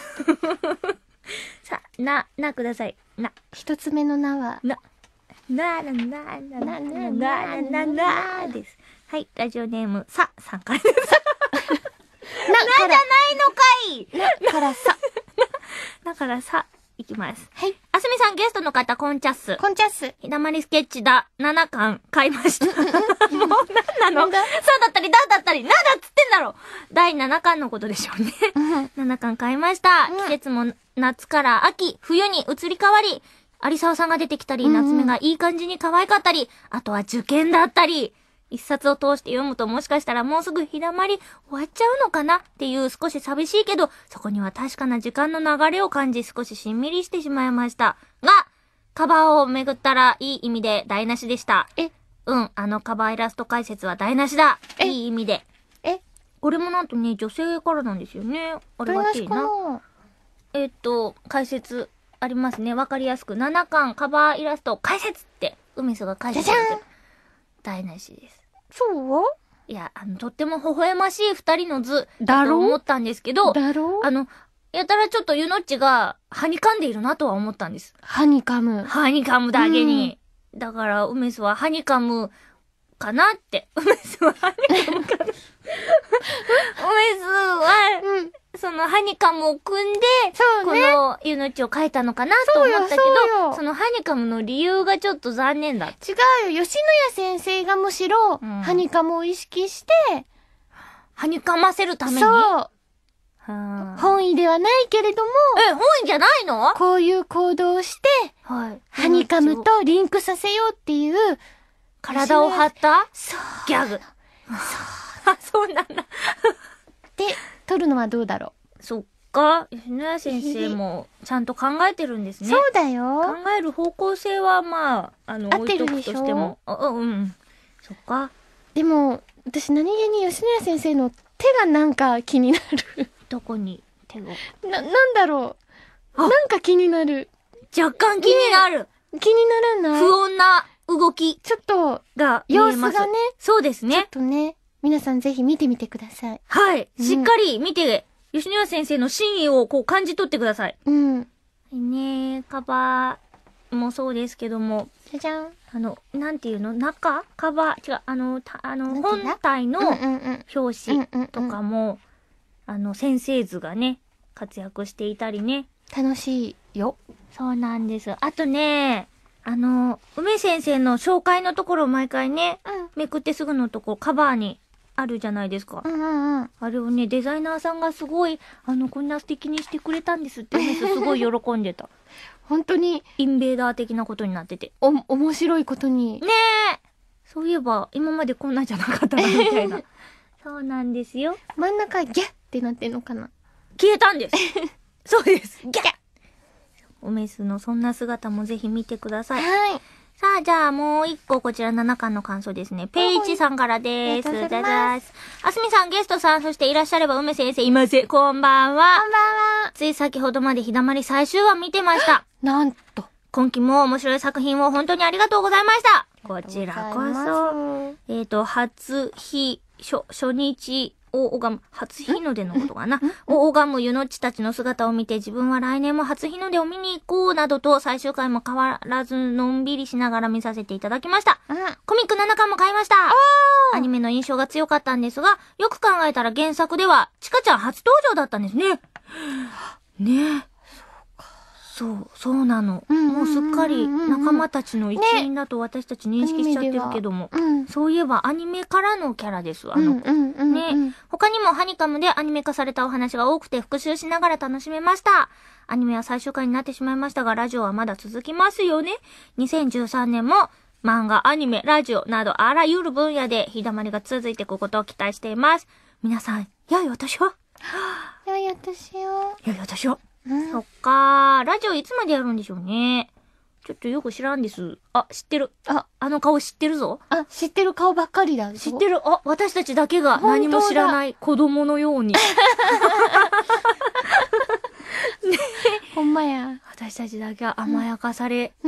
[SPEAKER 1] さあ、な、なください。な。
[SPEAKER 2] 一つ目のなは、
[SPEAKER 1] な、なーななーななーなーななーです。はい、ラジオネーム、さ、さんからです。な、なじゃないのかい。
[SPEAKER 2] なからさ。
[SPEAKER 1] だからさ、いきます。
[SPEAKER 2] はい。
[SPEAKER 1] あすみさんゲストの方、コンチャッス。
[SPEAKER 2] コンチャッス。
[SPEAKER 1] ひだまりスケッチだ、ななかん買いました。もう、なんなのさだったり、だだったり、なんだっつってんだろだいななかんのことでしょうね。ななかん買いました。季節も夏から秋、冬に移り変わり、有沢さんが出てきたり、夏目がいい感じに可愛かったり、あとは受験だったり、一冊を通して読むともしかしたらもうすぐひだまり終わっちゃうのかなっていう少し寂しいけど、そこには確かな時間の流れを感じ少ししんみりしてしまいました。が、カバーをめぐったらいい意味で台無しでした。
[SPEAKER 2] え
[SPEAKER 1] うん、あのカバーイラスト解説は台無しだ。いい意味で。
[SPEAKER 2] え
[SPEAKER 1] これもなんとね、女性からなんですよね。あれはてえな。えっと、解説ありますね。わかりやすく。ななかんカバーイラスト解説って、梅須が解説してる。台無しです。
[SPEAKER 2] そう
[SPEAKER 1] いや、あの、とっても微笑ましい二人の図だと思ったんですけど、
[SPEAKER 2] だろ
[SPEAKER 1] あの、やたらちょっとゆのっちが、はにかんでいるなとは思ったんです。
[SPEAKER 2] はにかむ。
[SPEAKER 1] はにかむだけに。うん、だから、梅須ははにかむかなって。梅須ははにかむかな。梅須は、うん、そのはにかむを組んで、そうね、このゆのっちを描いたのかなと思ったけど、そ, そのはにかむの理由がちょっと残念だ。
[SPEAKER 2] 違うよ。吉野家先生がむしろ、うん、はにかむを意識して、
[SPEAKER 1] はにかませるために。
[SPEAKER 2] そう。はあ、本意ではないけれども。
[SPEAKER 1] え、本意じゃないの？
[SPEAKER 2] こういう行動をして、はい。はにかむとリンクさせようっていう、
[SPEAKER 1] 体を張った
[SPEAKER 2] そう。
[SPEAKER 1] ギャグ。そう。あ、そうなんだ。
[SPEAKER 2] で、撮るのはどうだろ
[SPEAKER 1] う。そっか？吉野家先生もちゃんと考えてるんですね。
[SPEAKER 2] そうだよ。
[SPEAKER 1] 考える方向性はまあ、あの、
[SPEAKER 2] 合ってるでしょ？
[SPEAKER 1] 置いとくとしても。あ、うん、うん。そっか。
[SPEAKER 2] でも、私何気に吉野家先生の手がなんか気になる。
[SPEAKER 1] どこに手を？
[SPEAKER 2] な、なんだろう。なんか気になる。
[SPEAKER 1] 若干気になる。
[SPEAKER 2] ね、気にならない？
[SPEAKER 1] 不穏な動き。
[SPEAKER 2] ちょっと、
[SPEAKER 1] が見えます。
[SPEAKER 2] 様子がね。
[SPEAKER 1] そうですね。
[SPEAKER 2] ちょっとね、皆さんぜひ見てみてください。
[SPEAKER 1] はい。うん、しっかり見て、吉野家先生の真意をこう感じ取ってください。
[SPEAKER 2] うん。
[SPEAKER 1] ねえ、カバーもそうですけども。
[SPEAKER 2] じゃじゃん。
[SPEAKER 1] あの、なんていうの？中カバー、違う、あの、たあの、本体の表紙とかも、あの、先生図がね、活躍していたりね。
[SPEAKER 2] 楽しいよ。
[SPEAKER 1] そうなんです。あとね、あの、梅先生の紹介のところ毎回ね、うん、めくってすぐのところカバーにあるじゃないですか。
[SPEAKER 2] うんうんうん。
[SPEAKER 1] あれをね、デザイナーさんがすごい、あの、こんな素敵にしてくれたんですって梅先生すごい喜んでた。
[SPEAKER 2] 本当に。
[SPEAKER 1] インベーダー的なことになってて。
[SPEAKER 2] お、面白いことに。
[SPEAKER 1] ねえ。そういえば、今までこんなんじゃなかったな、みたいな。そうなんですよ。
[SPEAKER 2] 真ん中ギャッってなってんのかな？
[SPEAKER 1] 消えたんです。そうです。ギャッおメスのそんな姿もぜひ見てください。
[SPEAKER 2] はい。
[SPEAKER 1] さあ、じゃあもう一個こちらななかんの感想ですね。ペイチさんからです。
[SPEAKER 2] ありがとうございます。
[SPEAKER 1] あすみさん、ゲストさん、そしていらっしゃれば梅先生いません。こんばんは。
[SPEAKER 2] こんばんは。
[SPEAKER 1] つい先ほどまで日だまり最終話見てました。
[SPEAKER 2] なんと。
[SPEAKER 1] 今期も面白い作品を本当にありがとうございました。こちらこそ。えっと、初日、初、初日、を拝む、初日の出のことかな。を拝む湯の地たちの姿を見て自分は来年も初日の出を見に行こうなどと最終回も変わらずのんびりしながら見させていただきました。うん、コミックななかんも買いました。アニメの印象が強かったんですが、よく考えたら原作ではチカちゃん初登場だったんですね。ねえ。そう、そうなの。もうすっかり仲間たちの一員だと私たち認識しちゃってるけども。ね、うん、そういえばアニメからのキャラです。あの子。ね。他にもハニカムでアニメ化されたお話が多くて復習しながら楽しめました。アニメは最終回になってしまいましたが、ラジオはまだ続きますよね。にせんじゅうさんねんも漫画、アニメ、ラジオなどあらゆる分野で日だまりが続いていくことを期待しています。皆さん、良いお年を。
[SPEAKER 2] 良いお年を。
[SPEAKER 1] 良いお年を。うん、そっかー。ラジオいつまでやるんでしょうね。ちょっとよく知らんです。あ、知ってる。あ、あの顔知ってるぞ。
[SPEAKER 2] あ、知ってる顔ばっかりだ。
[SPEAKER 1] 知ってる。あ、私たちだけが何も知らない子供のように。ね、
[SPEAKER 2] ほんまや。
[SPEAKER 1] 私たちだけは甘やかされ、
[SPEAKER 2] うん、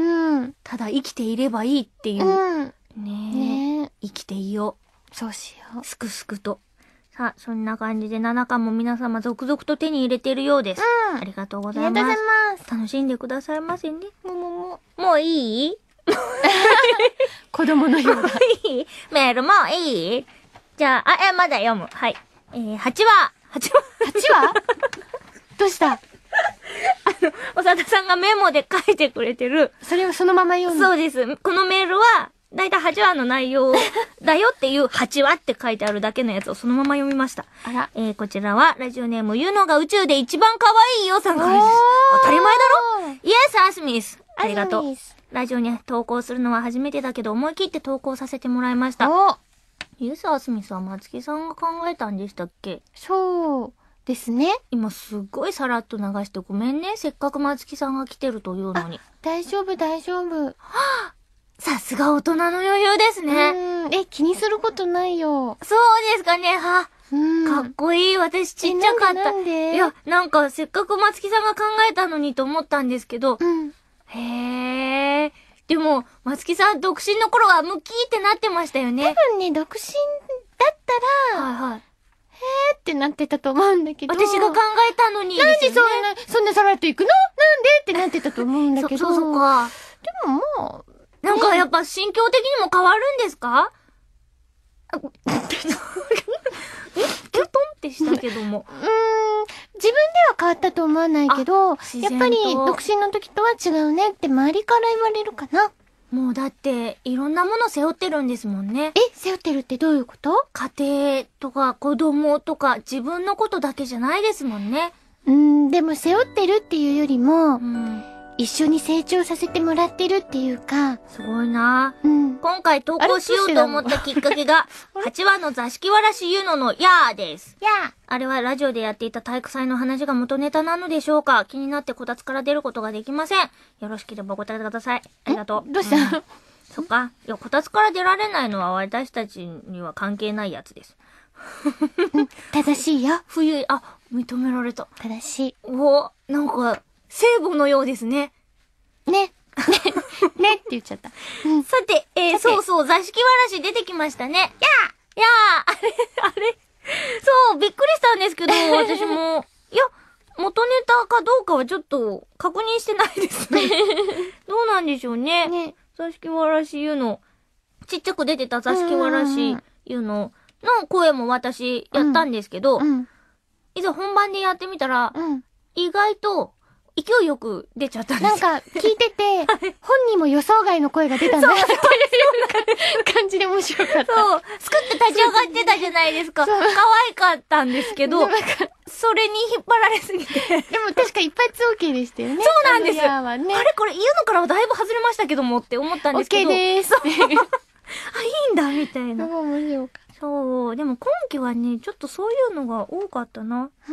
[SPEAKER 1] ただ生きていればいいっていう。うん、ねえ。ね、生きていよ
[SPEAKER 2] う。そうしよう。
[SPEAKER 1] すくすくと。さあ、そんな感じでななかんも皆様続々と手に入れているようです。うん。ありがとうございます。
[SPEAKER 2] ありがとうございます。
[SPEAKER 1] 楽しんでくださいませね。
[SPEAKER 2] ももも。
[SPEAKER 1] もういい
[SPEAKER 2] 子供のようだ。
[SPEAKER 1] いいメールもういいじゃあ、あ、え、まだ読む。はい。えー、はちわ。はちわ。
[SPEAKER 2] はちわどうしたあ
[SPEAKER 1] の、おさださんがメモで書いてくれてる。
[SPEAKER 2] それをそのまま読む。
[SPEAKER 1] そうです。このメールは、だいたいはちわの内容だよっていうはちわって書いてあるだけのやつをそのまま読みました。
[SPEAKER 2] あら。
[SPEAKER 1] えー、こちらは、ラジオネーム、ゆのが宇宙で一番可愛いよさんからです。当たり前だろイエス、アスミス。ありがとう。ラジオに投稿するのは初めてだけど、思い切って投稿させてもらいました。
[SPEAKER 2] お
[SPEAKER 1] イエス、アスミスは松木さんが考えたんでしたっけ？
[SPEAKER 2] そうですね。
[SPEAKER 1] 今すっごいさらっと流してごめんね。せっかく松木さんが来てるというのに。
[SPEAKER 2] 大丈夫、大丈夫。は
[SPEAKER 1] ぁさすが大人の余裕ですね。
[SPEAKER 2] うん。え、気にすることないよ。
[SPEAKER 1] そうですかね。は、うん、かっこいい。私ちっちゃかった。
[SPEAKER 2] なんでなんで？
[SPEAKER 1] いや、なんかせっかく松木さんが考えたのにと思ったんですけど。
[SPEAKER 2] うん。
[SPEAKER 1] へー。でも、松木さん独身の頃はムキーってなってましたよね。
[SPEAKER 2] 多分ね、独身だったら、
[SPEAKER 1] はいはい。
[SPEAKER 2] へーってなってたと思うんだけど。
[SPEAKER 1] 私が考えたのに、
[SPEAKER 2] ね。なんでそんな、そんなさらっといくの？なんでってなってたと思うんだけど。
[SPEAKER 1] そ、そうそうか。
[SPEAKER 2] でももう、
[SPEAKER 1] なんかやっぱ心境的にも変わるんですか？え、キュトンってしたけども。
[SPEAKER 2] うーん、自分では変わったと思わないけど、やっぱり独身の時とは違うねって周りから言われるかな。
[SPEAKER 1] もうだっていろんなもの背負ってるんですもんね。
[SPEAKER 2] え、背負ってるってどういうこと？
[SPEAKER 1] 家庭とか子供とか自分のことだけじゃないですもんね。
[SPEAKER 2] うーん、でも背負ってるっていうよりも、うん、 一緒に成長させてもらってるっていうか。
[SPEAKER 1] すごいな。
[SPEAKER 2] うん。
[SPEAKER 1] 今回投稿しようと思ったきっかけが、はちわの座敷わらしゆののやーです。
[SPEAKER 2] やー。
[SPEAKER 1] あれはラジオでやっていた体育祭の話が元ネタなのでしょうか。気になってこたつから出ることができません。よろしければお答えください。ありがとう。
[SPEAKER 2] どうした、うん、
[SPEAKER 1] そっか。いや、こたつから出られないのは私たちには関係ないやつです。
[SPEAKER 2] うん、正しいよ。
[SPEAKER 1] 冬、あ、認められた。
[SPEAKER 2] 正しい。
[SPEAKER 1] お、なんか、聖母のようですね。
[SPEAKER 2] ね。ね。ねって言っちゃった。
[SPEAKER 1] うん、さて、えー、そうそう、座敷わらし出てきましたね。やーやーあれ、あれ。そう、びっくりしたんですけど、私も。いや、元ネタかどうかはちょっと確認してないですね。どうなんでしょうね。ね。座敷わらしゆの、ちっちゃく出てた座敷わらしゆの、の声も私やったんですけど、うんうん、いざ本番でやってみたら、うん、意外と、勢いよく出ちゃったんです。
[SPEAKER 2] なんか、聞いてて、本人も予想外の声が出たんだ。そう、そういう感じで面白かった。
[SPEAKER 1] そう、すくって立ち上がってたじゃないですか。可愛かったんですけど、それに引っ張られすぎて。
[SPEAKER 2] でも確か一発 OK でしたよね。
[SPEAKER 1] そうなんです。
[SPEAKER 2] あ, ね、
[SPEAKER 1] あれこれ言うのからはだいぶ外れましたけどもって思ったんですけど。
[SPEAKER 2] OK でーす。あ、い
[SPEAKER 1] いんだ、みたいな。
[SPEAKER 2] 面白かった。
[SPEAKER 1] そう、でも今期はね、ちょっとそういうのが多かったな。
[SPEAKER 2] うん。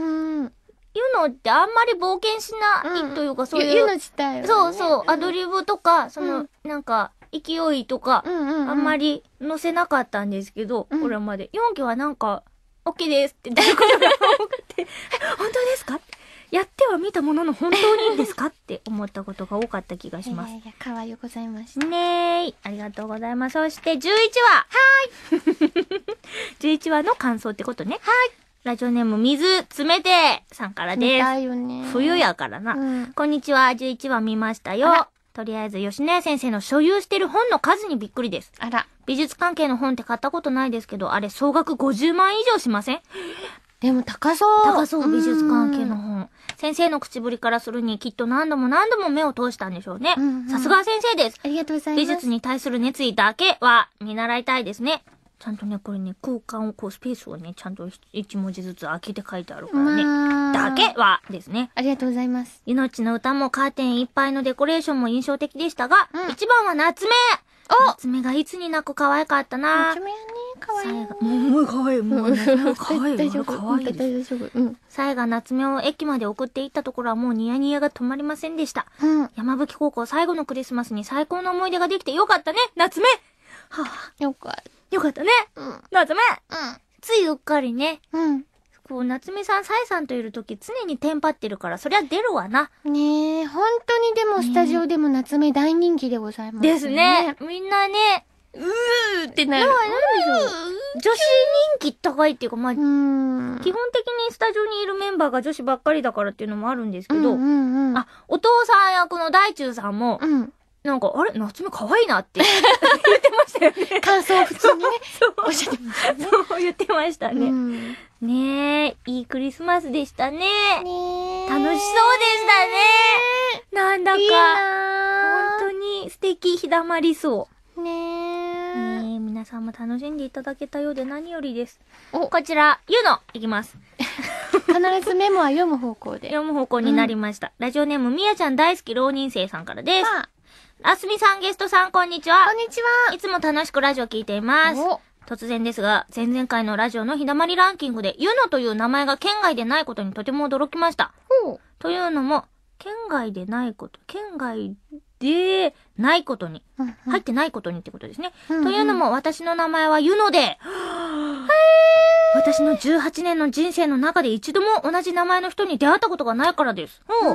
[SPEAKER 1] ユノってあんまり冒険しないというか、うん、そういう。
[SPEAKER 2] ユノ自体は、ね。
[SPEAKER 1] そうそう、アドリブとか、その、うん、なんか、勢いとか、
[SPEAKER 2] うんうんうん、
[SPEAKER 1] あんまり載せなかったんですけど、うん、これまで。よんきはなんか、OK ですって出ることが多くて、本当ですかやっては見たものの本当にいいんですかって思ったことが多かった気がします。
[SPEAKER 2] いやいや、可愛いございました。
[SPEAKER 1] ねーい。ありがとうございます。そしてじゅういちわ。はーい。じゅういちわの感想ってことね。
[SPEAKER 2] はい。
[SPEAKER 1] ラジオネーム水詰めてさんからです。
[SPEAKER 2] だよね。
[SPEAKER 1] 冬やからな、うん。こんにちは。じゅういちわ見ましたよ。とりあえず吉野家先生の所有してる本の数にびっくりです。
[SPEAKER 2] あら。
[SPEAKER 1] 美術関係の本って買ったことないですけど、あれ総額ごじゅうまん以上しません？
[SPEAKER 2] でも高そう。
[SPEAKER 1] 高そう、美術関係の本。先生の口ぶりからするにきっと何度も何度も目を通したんでしょうね。さすが先生です。
[SPEAKER 2] ありがとうございます。
[SPEAKER 1] 美術に対する熱意だけは見習いたいですね。ちゃんとね、これね、空間をこう、スペースをね、ちゃんと一文字ずつ開けて書いてあるからね。だけはですね。
[SPEAKER 2] ありがとうございます。
[SPEAKER 1] ゆのっちの歌もカーテンいっぱいのデコレーションも印象的でしたが、うん、一番は夏目
[SPEAKER 2] お
[SPEAKER 1] 夏目がいつになく可愛かったな。
[SPEAKER 2] 夏目はね、可愛い。
[SPEAKER 1] もう、もう可愛い。もう、夏目は可愛い。
[SPEAKER 2] 大丈夫。
[SPEAKER 1] 可愛い。
[SPEAKER 2] 大丈夫。うん。
[SPEAKER 1] さえが夏目を駅まで送っていったところはもうニヤニヤが止まりませんでした。
[SPEAKER 2] うん。
[SPEAKER 1] 山吹高校最後のクリスマスに最高の思い出ができてよかったね、夏目は
[SPEAKER 2] ぁ、よかった。
[SPEAKER 1] よかったね。
[SPEAKER 2] うん。
[SPEAKER 1] 夏目。
[SPEAKER 2] うん。
[SPEAKER 1] ついうっかりね。
[SPEAKER 2] うん。
[SPEAKER 1] こう、夏目さん、さえさんといるとき常にテンパってるから、そりゃ出るわな。
[SPEAKER 2] ねえ、本当にでもスタジオでも夏目大人気でございますね。
[SPEAKER 1] ですね。みんなね、
[SPEAKER 2] うーってなる。
[SPEAKER 1] なんでしょう。女子人気高いっていうか、まあ、
[SPEAKER 2] うーん
[SPEAKER 1] 基本的にスタジオにいるメンバーが女子ばっかりだからっていうのもあるんですけど、
[SPEAKER 2] うんうんうん、
[SPEAKER 1] あ、お父さん役の大中さんも、
[SPEAKER 2] うん、
[SPEAKER 1] なんか、あれ夏目可愛いなって言ってましたよね。
[SPEAKER 2] 感想を普通にね、おっしゃってましたね。
[SPEAKER 1] そう言ってましたね。
[SPEAKER 2] うん、
[SPEAKER 1] ねえ、いいクリスマスでしたね。
[SPEAKER 2] ね
[SPEAKER 1] 楽しそうでしたね。なんだか、
[SPEAKER 2] いいな
[SPEAKER 1] 本当に素敵、ひだまりそう。
[SPEAKER 2] ねえ。
[SPEAKER 1] ねえ、皆さんも楽しんでいただけたようで何よりです。お、こちら、ゆの、いきます。
[SPEAKER 2] 必ずメモは読む方向で。
[SPEAKER 1] 読む方向になりました。うん、ラジオネーム、みやちゃん大好き浪人生さんからです。
[SPEAKER 2] まあ
[SPEAKER 1] あすみさん、ゲストさん、こんにちは。
[SPEAKER 2] こんにちは。
[SPEAKER 1] いつも楽しくラジオ聞いています。突然ですが、前々回のラジオのひだまりランキングで、ゆのという名前が県外でないことにとても驚きました。
[SPEAKER 2] ほう。
[SPEAKER 1] というのも、県外でないこと、県外でないことに、うんうん、入ってないことにってことですね。うんうん、というのも、私の名前はゆので、私のじゅうはちねんの人生の中で一度も同じ名前の人に出会ったことがないからです。
[SPEAKER 2] うん、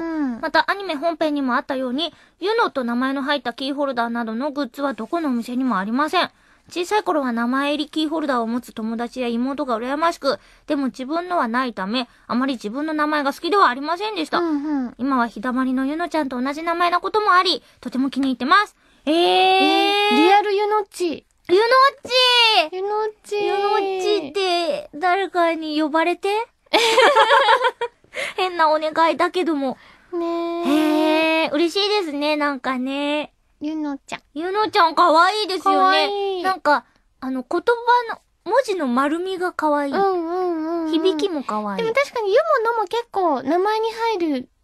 [SPEAKER 1] またアニメ本編にもあったように、ユノと名前の入ったキーホルダーなどのグッズはどこのお店にもありません。小さい頃は名前入りキーホルダーを持つ友達や妹が羨ましく、でも自分のはないため、あまり自分の名前が好きではありませんでした。
[SPEAKER 2] うんうん、
[SPEAKER 1] 今はひだまりのユノちゃんと同じ名前なこともあり、とても気に入ってます。えー、
[SPEAKER 2] えー、リアルユノッチ。
[SPEAKER 1] ユノッチ
[SPEAKER 2] ユノッチ
[SPEAKER 1] ユノッチって誰かに呼ばれて変なお願いだけども。
[SPEAKER 2] ねえ。
[SPEAKER 1] へえ、嬉しいですね、なんかね。
[SPEAKER 2] ゆのちゃん。
[SPEAKER 1] ゆのちゃん可愛いですよね。
[SPEAKER 2] かわいい。
[SPEAKER 1] なんか、あの、言葉の、文字の丸みが可愛い。
[SPEAKER 2] うんうんうん、うん。
[SPEAKER 1] 響きも可愛い。
[SPEAKER 2] でも確かにユモのも結構名前に入る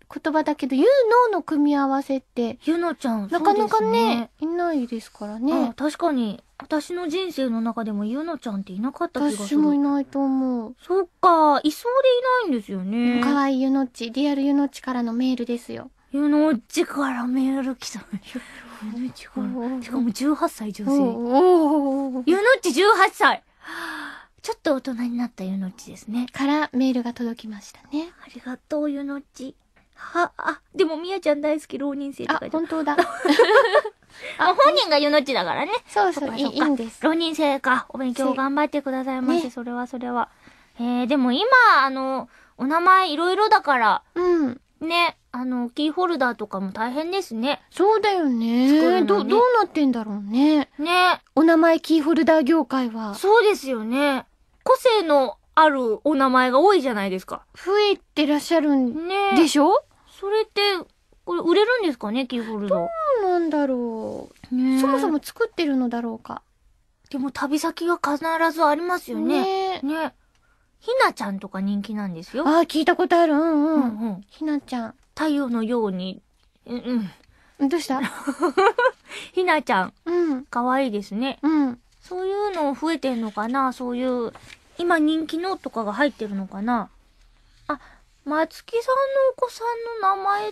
[SPEAKER 2] 言葉だけど、ユーノの組み合わせって、
[SPEAKER 1] ゆのちゃん、
[SPEAKER 2] なかなかね、いないですからね。
[SPEAKER 1] あ、確かに。私の人生の中でもゆのちゃんっていなかった気がする。
[SPEAKER 2] 私もいないと思う。
[SPEAKER 1] そっか、いそうでいないんですよね。
[SPEAKER 2] かわいいゆのっち、リアルゆのっちからのメールですよ。
[SPEAKER 1] ゆのっちからメール来た。ゆのっちから。しかもじゅうはっさい女性。ゆのっちじゅうはっさい。ちょっと大人になったゆのっちですね。
[SPEAKER 2] からメールが届きましたね。
[SPEAKER 1] ありがとう、ゆのっち。は、あ、でもみやちゃん大好き浪人生って書いてある。
[SPEAKER 2] あ、本当だ。
[SPEAKER 1] あ、本人がゆのっちだからね。
[SPEAKER 2] そうそう、いいんです。
[SPEAKER 1] 浪人生か。お勉強頑張ってくださいませ。それはそれは。えー、でも今、あの、お名前いろいろだから、
[SPEAKER 2] うん。
[SPEAKER 1] ね、あの、キーホルダーとかも大変ですね。
[SPEAKER 2] そうだよね。ど、どうなってんだろうね。
[SPEAKER 1] ね。
[SPEAKER 2] お名前キーホルダー業界は。
[SPEAKER 1] そうですよね。個性のあるお名前が多いじゃないですか。
[SPEAKER 2] 増えてらっしゃるんでしょ？ね、
[SPEAKER 1] それって、これ売れるんですかね、キーホルダー。
[SPEAKER 2] どうなんだろう。ね、そもそも作ってるのだろうか。
[SPEAKER 1] でも旅先は必ずありますよね。
[SPEAKER 2] ね。
[SPEAKER 1] ね。ひなちゃんとか人気なんですよ。
[SPEAKER 2] ああ、聞いたことある。うんうん。うんうん、ひなちゃん。
[SPEAKER 1] 太陽のように、うん
[SPEAKER 2] うん。どうした
[SPEAKER 1] ひなちゃん。
[SPEAKER 2] うん。
[SPEAKER 1] かわいいですね。
[SPEAKER 2] うん。
[SPEAKER 1] そういうの増えてんのかな、そういう、今人気のとかが入ってるのかな。あ、松木さんのお子さんの名前って、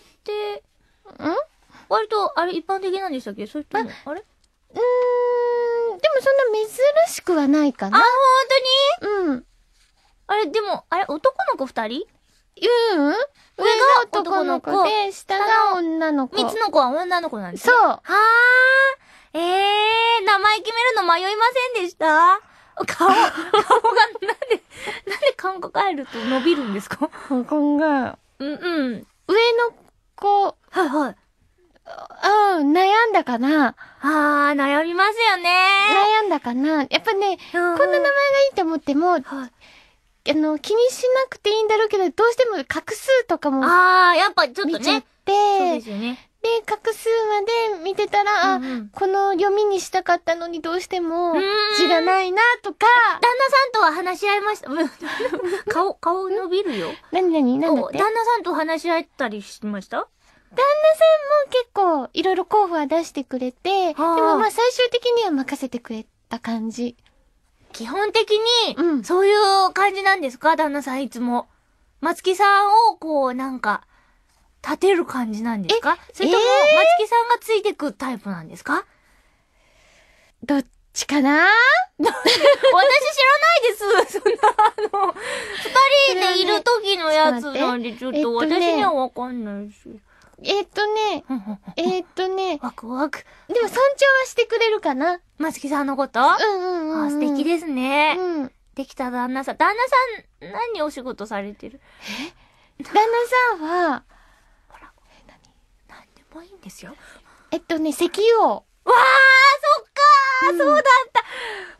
[SPEAKER 1] ん割と、あれ一般的なんでしたっけ？それとも、あれう
[SPEAKER 2] ーん、でもそんな珍しくはないかな。
[SPEAKER 1] あ、ほんとに？
[SPEAKER 2] うん。
[SPEAKER 1] あれ、でも、あれ、男の子二人？
[SPEAKER 2] うん。上が男の子で、下が女の子。
[SPEAKER 1] 三つの子は女の子なんです
[SPEAKER 2] ね。そう。
[SPEAKER 1] はー。えー、名前決めるの迷いませんでした？顔、顔がなんで、なんで韓国帰ると伸びるんですか？
[SPEAKER 2] 顔が、
[SPEAKER 1] うんうん。
[SPEAKER 2] 上の子、
[SPEAKER 1] はいはい。
[SPEAKER 2] うん、悩んだかな。
[SPEAKER 1] あー、悩みますよね。
[SPEAKER 2] 悩んだかな。やっぱね、こんな名前がいいと思っても、はい、あの、気にしなくていいんだろうけど、どうしても画数とかも。
[SPEAKER 1] あー、やっぱちょっとね。
[SPEAKER 2] 見ちゃって、
[SPEAKER 1] そうですよね。
[SPEAKER 2] で、画数まで見てたら、うんうん、あ、この読みにしたかったのにどうしても字がないなとか。
[SPEAKER 1] 旦那さんとは話し合いました。顔、顔伸びるよ。
[SPEAKER 2] なになになんだって？
[SPEAKER 1] 旦那さんと話し合ったりしました？
[SPEAKER 2] 旦那さんも結構いろいろ候補は出してくれて、でもまあ最終的には任せてくれた感じ。
[SPEAKER 1] 基本的に、うん、そういう感じなんですか？旦那さんいつも。松木さんをこうなんか、立てる感じなんですか？それとも、松木さんがついてくタイプなんですか？
[SPEAKER 2] どっちかな
[SPEAKER 1] 私知らないです。そんな、あの、二人でいる時のやつなんで、ちょっと私にはわかんないし。
[SPEAKER 2] えーっとね、えーっとね、
[SPEAKER 1] ワクワク。
[SPEAKER 2] でも尊重はしてくれるかな？
[SPEAKER 1] 松木さんのこと？
[SPEAKER 2] うんうんうん、うん。
[SPEAKER 1] あ、素敵ですね。
[SPEAKER 2] うん。
[SPEAKER 1] できた旦那さん。旦那さん、何お仕事されてる？
[SPEAKER 2] え？旦那さんは、
[SPEAKER 1] ほら、え、何？何でもいいんですよ。
[SPEAKER 2] えっとね、石油王。
[SPEAKER 1] わー、そっかー、うん、そうだった。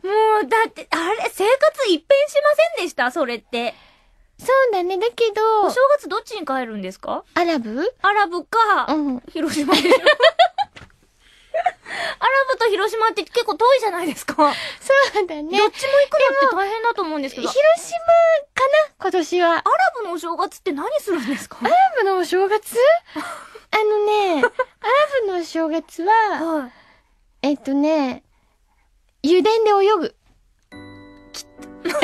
[SPEAKER 1] もう、だって、あれ、生活一変しませんでした？それって。
[SPEAKER 2] そうだね、だけど。
[SPEAKER 1] お正月どっちに帰るんですか？
[SPEAKER 2] アラブ？
[SPEAKER 1] アラブか、
[SPEAKER 2] うん、
[SPEAKER 1] 広島でしょ。アラブと広島って結構遠いじゃないですか。
[SPEAKER 2] そうだね。どっちも行く
[SPEAKER 1] のって大変だと思うんですけど。
[SPEAKER 2] 広島かな今年は。アラ
[SPEAKER 1] ブのお正月って何するんですか？
[SPEAKER 2] アラブのお正月あのね、アラブのお正月は、はい、えっとね、油田で泳ぐ。きっと。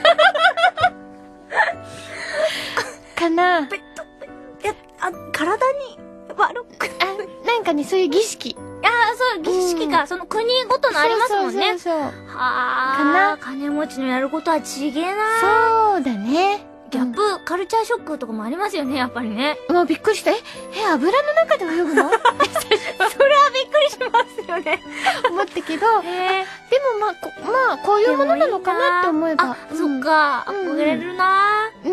[SPEAKER 2] かな。
[SPEAKER 1] ペット、いや、あ、体に悪く。
[SPEAKER 2] あ、なんかね、そういう儀式。
[SPEAKER 1] ああ、そう、儀式か、うん。その国ごとのありますもんね。
[SPEAKER 2] そうそうそうそう。
[SPEAKER 1] はあ。かな。金持ちのやることはちげえな。
[SPEAKER 2] そうだね。
[SPEAKER 1] ギャップ、うん、カルチャーショックとかもありますよね、やっぱりね。
[SPEAKER 2] もうびっくりした。え、え、油の中で泳ぐの？それは
[SPEAKER 1] びっくりしますよね。
[SPEAKER 2] 思ったけど、えー、でもまあ、こ、まあ、こういうものなのかなって思えば。
[SPEAKER 1] あ、うん、そっか。憧れるな
[SPEAKER 2] うん。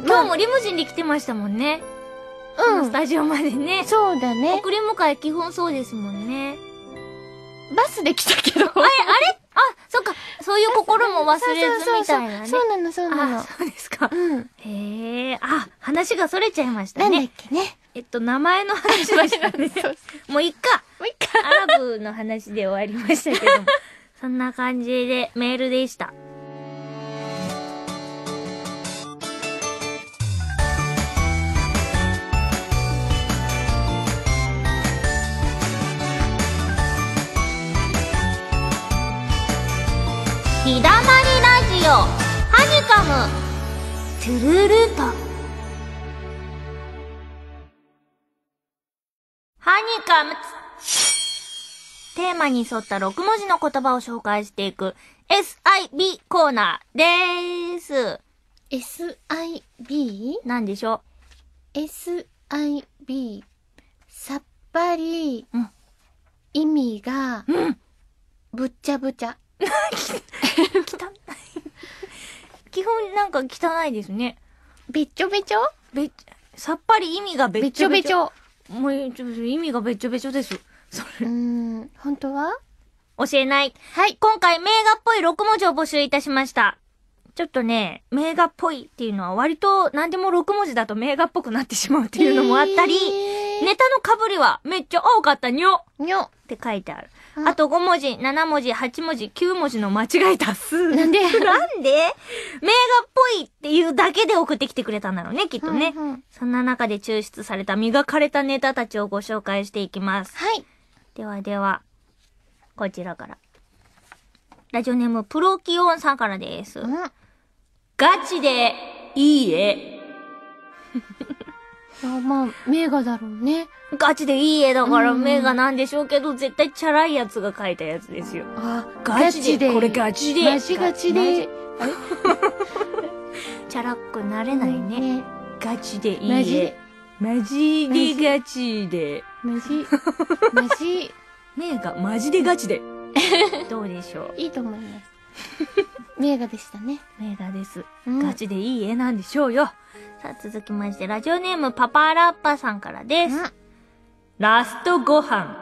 [SPEAKER 1] 今日もリムジンで来てましたもんね。うん。スタジオまでね。
[SPEAKER 2] そうだね。
[SPEAKER 1] 送り迎え基本そうですもんね。
[SPEAKER 2] バスで来たけど。あれ、
[SPEAKER 1] あれあ、そっか。そういう心も忘れずみたいなね。
[SPEAKER 2] そうなの、そうなの。
[SPEAKER 1] あ、そうですか。
[SPEAKER 2] うん。
[SPEAKER 1] へえ、あ、話がそれちゃいましたね。
[SPEAKER 2] なんだっけね。
[SPEAKER 1] えっと、名前の話でしたね。もういっか。
[SPEAKER 2] もういっか。
[SPEAKER 1] アラブの話で終わりましたけども。そんな感じでメールでした。 カム、トゥルルート。ハニカム。テーマに沿ったろく文字の言葉を紹介していく エスアイビー コーナーでーす。
[SPEAKER 2] エスアイビー？
[SPEAKER 1] なんでしょう。
[SPEAKER 2] エスアイビー。さっぱり、
[SPEAKER 1] うん、
[SPEAKER 2] 意味が、
[SPEAKER 1] うん、
[SPEAKER 2] ぶっちゃぶちゃ。
[SPEAKER 1] 汚い。基本なんか汚いですね。
[SPEAKER 2] べっちょべちょ？
[SPEAKER 1] べっ、さっぱり意味がべっちょべちょ。
[SPEAKER 2] べっちょべちょ。
[SPEAKER 1] もう、ちょ意味がべっちょべちょです。それ。
[SPEAKER 2] うーん、本当は？
[SPEAKER 1] 教えない。
[SPEAKER 2] はい。
[SPEAKER 1] 今回名画っぽいろく文字を募集いたしました。ちょっとね、名画っぽいっていうのは割と何でもろく文字だと名画っぽくなってしまうっていうのもあったり、えー、ネタの被りはめっちゃ多かったにょ
[SPEAKER 2] にょ
[SPEAKER 1] って書いてある。あとご文字、なな文字、はち文字、きゅう文字の間違い多数。
[SPEAKER 2] なんで
[SPEAKER 1] なんで名画っぽいっていうだけで送ってきてくれたんだろうね、きっとね。うんうん、そんな中で抽出された磨かれたネタたちをご紹介していきます。
[SPEAKER 2] はい。
[SPEAKER 1] ではでは、こちらから。ラジオネームプロキオンさんからです。うん、ガチでいい絵。
[SPEAKER 2] あ、まあ、名画だろうね。
[SPEAKER 1] ガチでいい絵だから名画なんでしょうけど、絶対チャラいやつが描いたやつですよ。
[SPEAKER 2] あ、
[SPEAKER 1] ガチで。これガチで。
[SPEAKER 2] マジガチで。
[SPEAKER 1] チャラくなれないね。ね、ガチでいい絵。マジでガチで。
[SPEAKER 2] マジ、マジ。
[SPEAKER 1] 名画、マジでガチで。どうでしょう。
[SPEAKER 2] いいと思います。名画でしたね。
[SPEAKER 1] 名画です、うん。ガチでいい絵なんでしょうよ。さあ続きまして、ラジオネームパパラッパさんからです。うん、ラストご飯。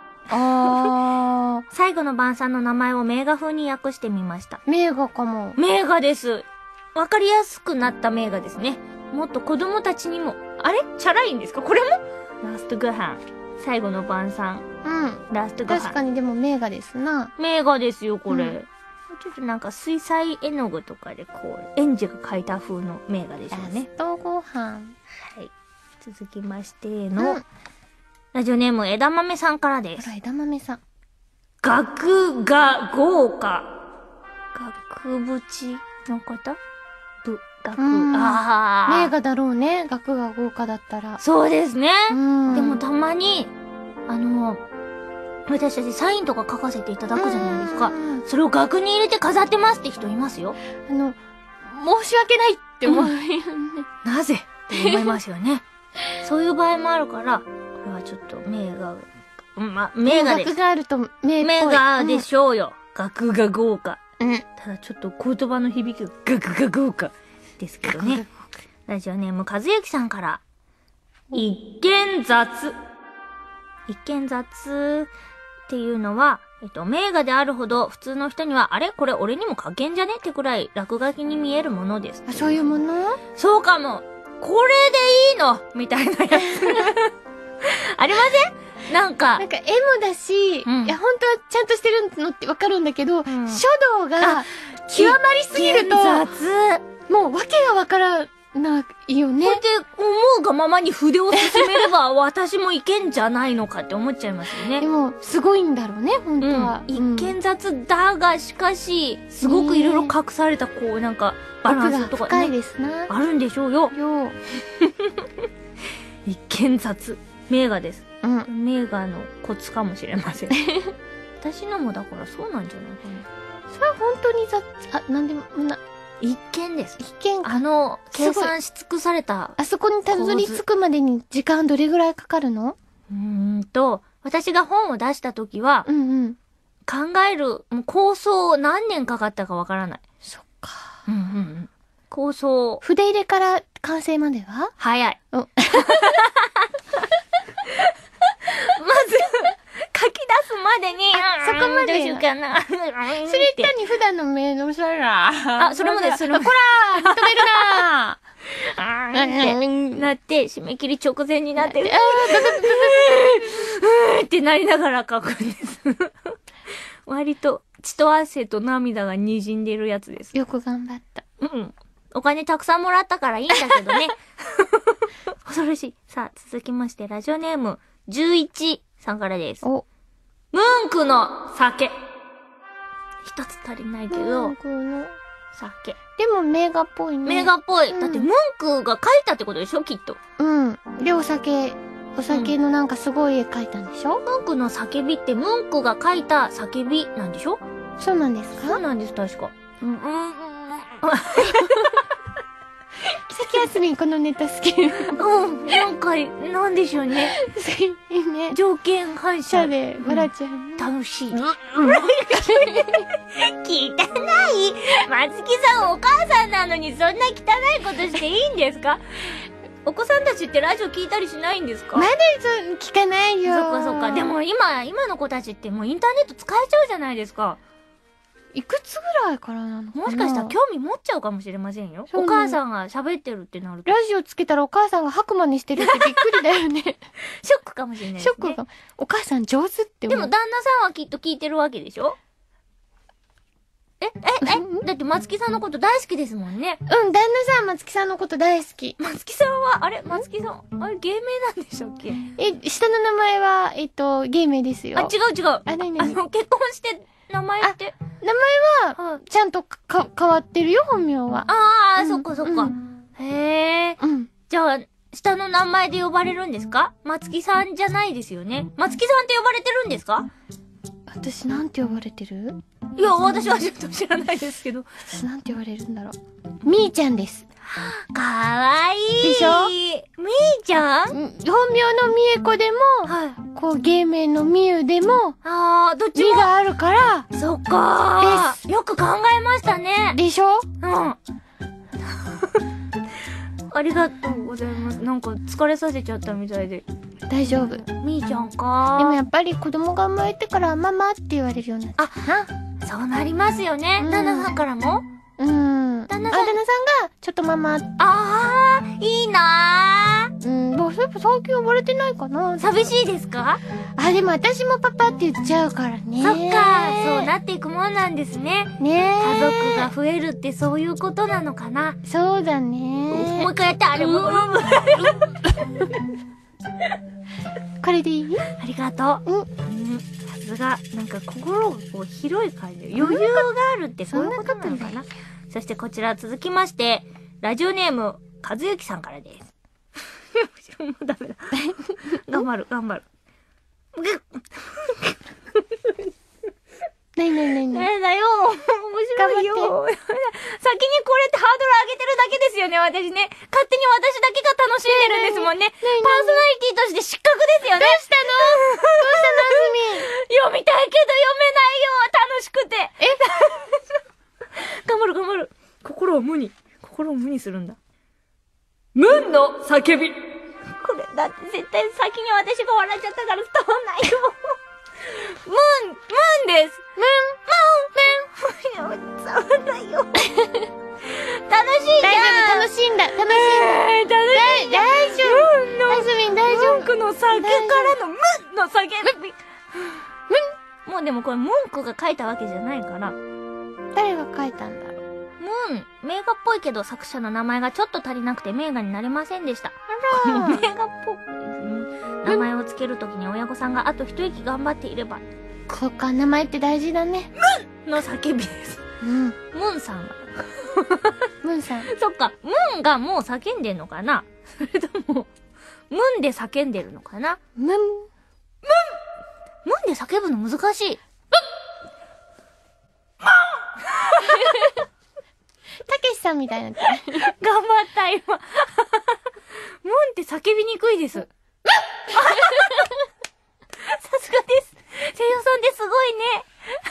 [SPEAKER 2] あー。
[SPEAKER 1] 最後の晩餐の名前を名画風に訳してみました。
[SPEAKER 2] 名画かも。
[SPEAKER 1] 名画です。わかりやすくなった名画ですね。もっと子供たちにも、あれチャラいんですかこれもラストご飯。最後の晩餐。
[SPEAKER 2] うん。
[SPEAKER 1] ラストご飯。
[SPEAKER 2] 確かにでも名画ですな。
[SPEAKER 1] 名画ですよ、これ。うん、ちょっとなんか水彩絵の具とかでこう、園児が描いた風の名画ですよね。
[SPEAKER 2] ラストご飯。
[SPEAKER 1] はい。続きましての、うん、ラジオネーム枝豆さんからです。
[SPEAKER 2] あら、枝豆さん。
[SPEAKER 1] 額が豪華。額縁の方ぶ、額。あ
[SPEAKER 2] あ。名画だろうね。額が豪華だったら。
[SPEAKER 1] そうですね。でもたまに、あの、私たちサインとか書かせていただくじゃないですか。それを額に入れて飾ってますって人いますよ。
[SPEAKER 2] あの、申し訳ないって思うよね。
[SPEAKER 1] うん、なぜって思いますよね。そういう場合もあるから、これはちょっと名画、ま、名画です。
[SPEAKER 2] 額があると名っぽい。
[SPEAKER 1] 名画でしょうよ。うん、額が豪華。
[SPEAKER 2] うん。
[SPEAKER 1] ただちょっと言葉の響きが額が豪華ですけどね。ラジオネーム和幸さんから。一見雑。一見雑っていうのは、えっと、名画であるほど普通の人には、あれこれ俺にも書けんじゃねってくらい落書きに見えるものです。
[SPEAKER 2] あ、そういうもの？
[SPEAKER 1] そうかも。これでいいのみたいなやつ。ありません？なんか。
[SPEAKER 2] なんか絵もだし、うん、いや、本当はちゃんとしてるのってわかるんだけど、うん、書道が極まりすぎると、
[SPEAKER 1] 雑。
[SPEAKER 2] もうわけがわからないよね。
[SPEAKER 1] これで思うがままに筆を進めれば私もいけんじゃないのかって思っちゃいますよね。
[SPEAKER 2] でも、すごいんだろうね、本当は。
[SPEAKER 1] うん、一見雑だが、しかし、すごくいろいろ隠された、こう、なんか、バランスとかね。
[SPEAKER 2] 深いですな。
[SPEAKER 1] あるんでしょうよ。
[SPEAKER 2] よ
[SPEAKER 1] 一見雑。名画です。
[SPEAKER 2] うん。
[SPEAKER 1] 名画のコツかもしれません。私のもだからそうなんじゃないかな。
[SPEAKER 2] それは本当に雑、あ、なんでも、な、
[SPEAKER 1] 一見です。
[SPEAKER 2] 一見か。
[SPEAKER 1] あの、計算し尽くされた。
[SPEAKER 2] あそこにたどり着くまでに時間どれぐらいかかるの？
[SPEAKER 1] うーんと、私が本を出したときは、
[SPEAKER 2] うんうん、
[SPEAKER 1] 考える、もう構想何年かかったかわからない。
[SPEAKER 2] そっか。
[SPEAKER 1] うんうんうん。構想。
[SPEAKER 2] 筆入れから完成までは？
[SPEAKER 1] 早い。まず、書き出すまでに、
[SPEAKER 2] そこまで。
[SPEAKER 1] どうしようかな。
[SPEAKER 2] それ単に普段の目のさら。
[SPEAKER 1] あ、それもです、それも。
[SPEAKER 2] こらー認めるなー
[SPEAKER 1] あーってなって、締め切り直前になって、うーってなりながら書くんです。割と、血と汗と涙が滲んでるやつです。
[SPEAKER 2] よく頑張った。
[SPEAKER 1] うん。お金たくさんもらったからいいんだけどね。恐ろしい。さあ、続きまして、ラジオネーム、じゅういちさんからです。
[SPEAKER 2] お。
[SPEAKER 1] ムンクの酒。一つ足りないけど、
[SPEAKER 2] ムンクの
[SPEAKER 1] 酒。
[SPEAKER 2] でも名画っぽいね。
[SPEAKER 1] 名画っぽい。
[SPEAKER 2] うん、
[SPEAKER 1] だってムンクが書いたってことでしょきっと。
[SPEAKER 2] うん。で、お酒、お酒のなんかすごい絵描いたんでしょ、うん、
[SPEAKER 1] ムンクの叫びってムンクが書いた叫びなんでしょ？
[SPEAKER 2] そうなんですか？
[SPEAKER 1] そうなんです、確か。うん。うん。
[SPEAKER 2] さきやすみんこのネタ好き。
[SPEAKER 1] うん。なんか、なんでしょうね。
[SPEAKER 2] いいね。
[SPEAKER 1] 条件反射
[SPEAKER 2] で笑っちゃう、ね。
[SPEAKER 1] 楽しい。汚い。松木さんお母さんなのにそんな汚いことしていいんですか？お子さんたちってラジオ聞いたりしないんですか？
[SPEAKER 2] まだ聞かないよ。
[SPEAKER 1] そっかそっか。でも今、今の子たちってもうインターネット使えちゃうじゃないですか。
[SPEAKER 2] いくつぐらいからなのかな？
[SPEAKER 1] もしかしたら興味持っちゃうかもしれませんよ。お母さんが喋ってるってなると。
[SPEAKER 2] ラジオつけたらお母さんが白馬にしてるってびっくりだよね。
[SPEAKER 1] ショックかもしれないですね。
[SPEAKER 2] ショックか。お母さん上手って
[SPEAKER 1] 思う。でも旦那さんはきっと聞いてるわけでしょ？え、え、え、だって松木さんのこと大好きですもんね。
[SPEAKER 2] うん、旦那さん松木さんのこと大好き。
[SPEAKER 1] 松木さんは、あれ松木さん、あれ芸名なんでしたっけ？
[SPEAKER 2] え、下の名前は、えっと、芸名ですよ。
[SPEAKER 1] あ、違う違う。あ、
[SPEAKER 2] なに
[SPEAKER 1] なに？あの、結婚して名前って。
[SPEAKER 2] 名前は、ちゃんとか、変わってるよ、本名は。
[SPEAKER 1] ああ、うん、そっかそっか。うん、へえ。
[SPEAKER 2] うん。
[SPEAKER 1] じゃあ、下の名前で呼ばれるんですか？松木さんじゃないですよね。松木さんって呼ばれてるんですか？
[SPEAKER 2] 私なんて呼ばれてる？
[SPEAKER 1] いや、私はちょっと知らないですけど。
[SPEAKER 2] 私なんて呼ばれるんだろう。みーちゃんです。
[SPEAKER 1] かわいい。
[SPEAKER 2] でしょ？
[SPEAKER 1] みーちゃん？
[SPEAKER 2] 本名のみえこでも、はい、こう芸名のみゆでも、
[SPEAKER 1] ああ、どっちも。
[SPEAKER 2] みがあるから、
[SPEAKER 1] そっかー。です。よく考えましたね。
[SPEAKER 2] でしょ？
[SPEAKER 1] うん。ありがとうございます。なんか疲れさせちゃったみたいで。
[SPEAKER 2] 大丈夫。
[SPEAKER 1] みーちゃんかー。
[SPEAKER 2] でもやっぱり子供が生まれてからママって言われるようになったな。
[SPEAKER 1] あ、そうなりますよね。うん、旦那さんからも？
[SPEAKER 2] うん。旦那さん。あ、旦那さんが、ちょっとママ。
[SPEAKER 1] あー、いいなー。
[SPEAKER 2] うん。でも、そういえば最近呼ばれてないかな。
[SPEAKER 1] 寂しいですか？
[SPEAKER 2] あ、でも私もパパって言っちゃうからね。
[SPEAKER 1] そっか、そうなっていくもんなんですね。
[SPEAKER 2] ねえ。
[SPEAKER 1] 家族が増えるってそういうことなのかな。
[SPEAKER 2] そうだね。
[SPEAKER 1] もう一回やって、あれも。
[SPEAKER 2] これでいい？
[SPEAKER 1] ありがとう。うん。さすが、なんか心がこう広い感じ。余裕があるってそういうことなのかな。そしてこちら続きまして、ラジオネーム、和幸さんからです。もうダメだ。頑張る、頑張る。
[SPEAKER 2] なになになになに
[SPEAKER 1] だよ。面白いよ。先にこれってハードル上げてるだけですよね、私ね。勝手に私だけが楽しんでるんですもんね。パーソナリティとして失格ですよね。
[SPEAKER 2] どうしたの？どうしたのあずみ？
[SPEAKER 1] 読みたいけど読めないよ。楽しくて。え頑張る頑張る。心を無に。心を無にするんだ。ムンの叫び。これ、だって絶対先に私が笑っちゃったから伝わんないよ。ムン、ムンです。ムン、ムン、ムン。伝わんないよ。楽しいじゃん。
[SPEAKER 2] 楽しいんだ、楽しいんだ。
[SPEAKER 1] えー、楽しい。
[SPEAKER 2] 大丈夫。あずみん大丈夫。
[SPEAKER 1] ムンクの酒からのムンの叫び。ムン。もうでもこれ文句が書いたわけじゃないから。
[SPEAKER 2] 誰が書いたんだろう。
[SPEAKER 1] ムン、名画っぽいけど作者の名前がちょっと足りなくて名画になりませんでした。
[SPEAKER 2] あら
[SPEAKER 1] 名画っぽいですね。名前をつけるときに親御さんがあと一息頑張っていれば。
[SPEAKER 2] こうか、名前って大事だね。
[SPEAKER 1] ムンの叫びです。
[SPEAKER 2] うん。
[SPEAKER 1] ムンさんが。
[SPEAKER 2] ムンさん。
[SPEAKER 1] そっか、ムンがもう叫んでんのかな？それとも、ムンで叫んでるのかな？
[SPEAKER 2] ムン。ムン
[SPEAKER 1] ムンで叫ぶの難しい。
[SPEAKER 2] たけしさんみたいになって
[SPEAKER 1] 頑張った今。ムンって叫びにくいです。さすがです。声優さんってすごいね。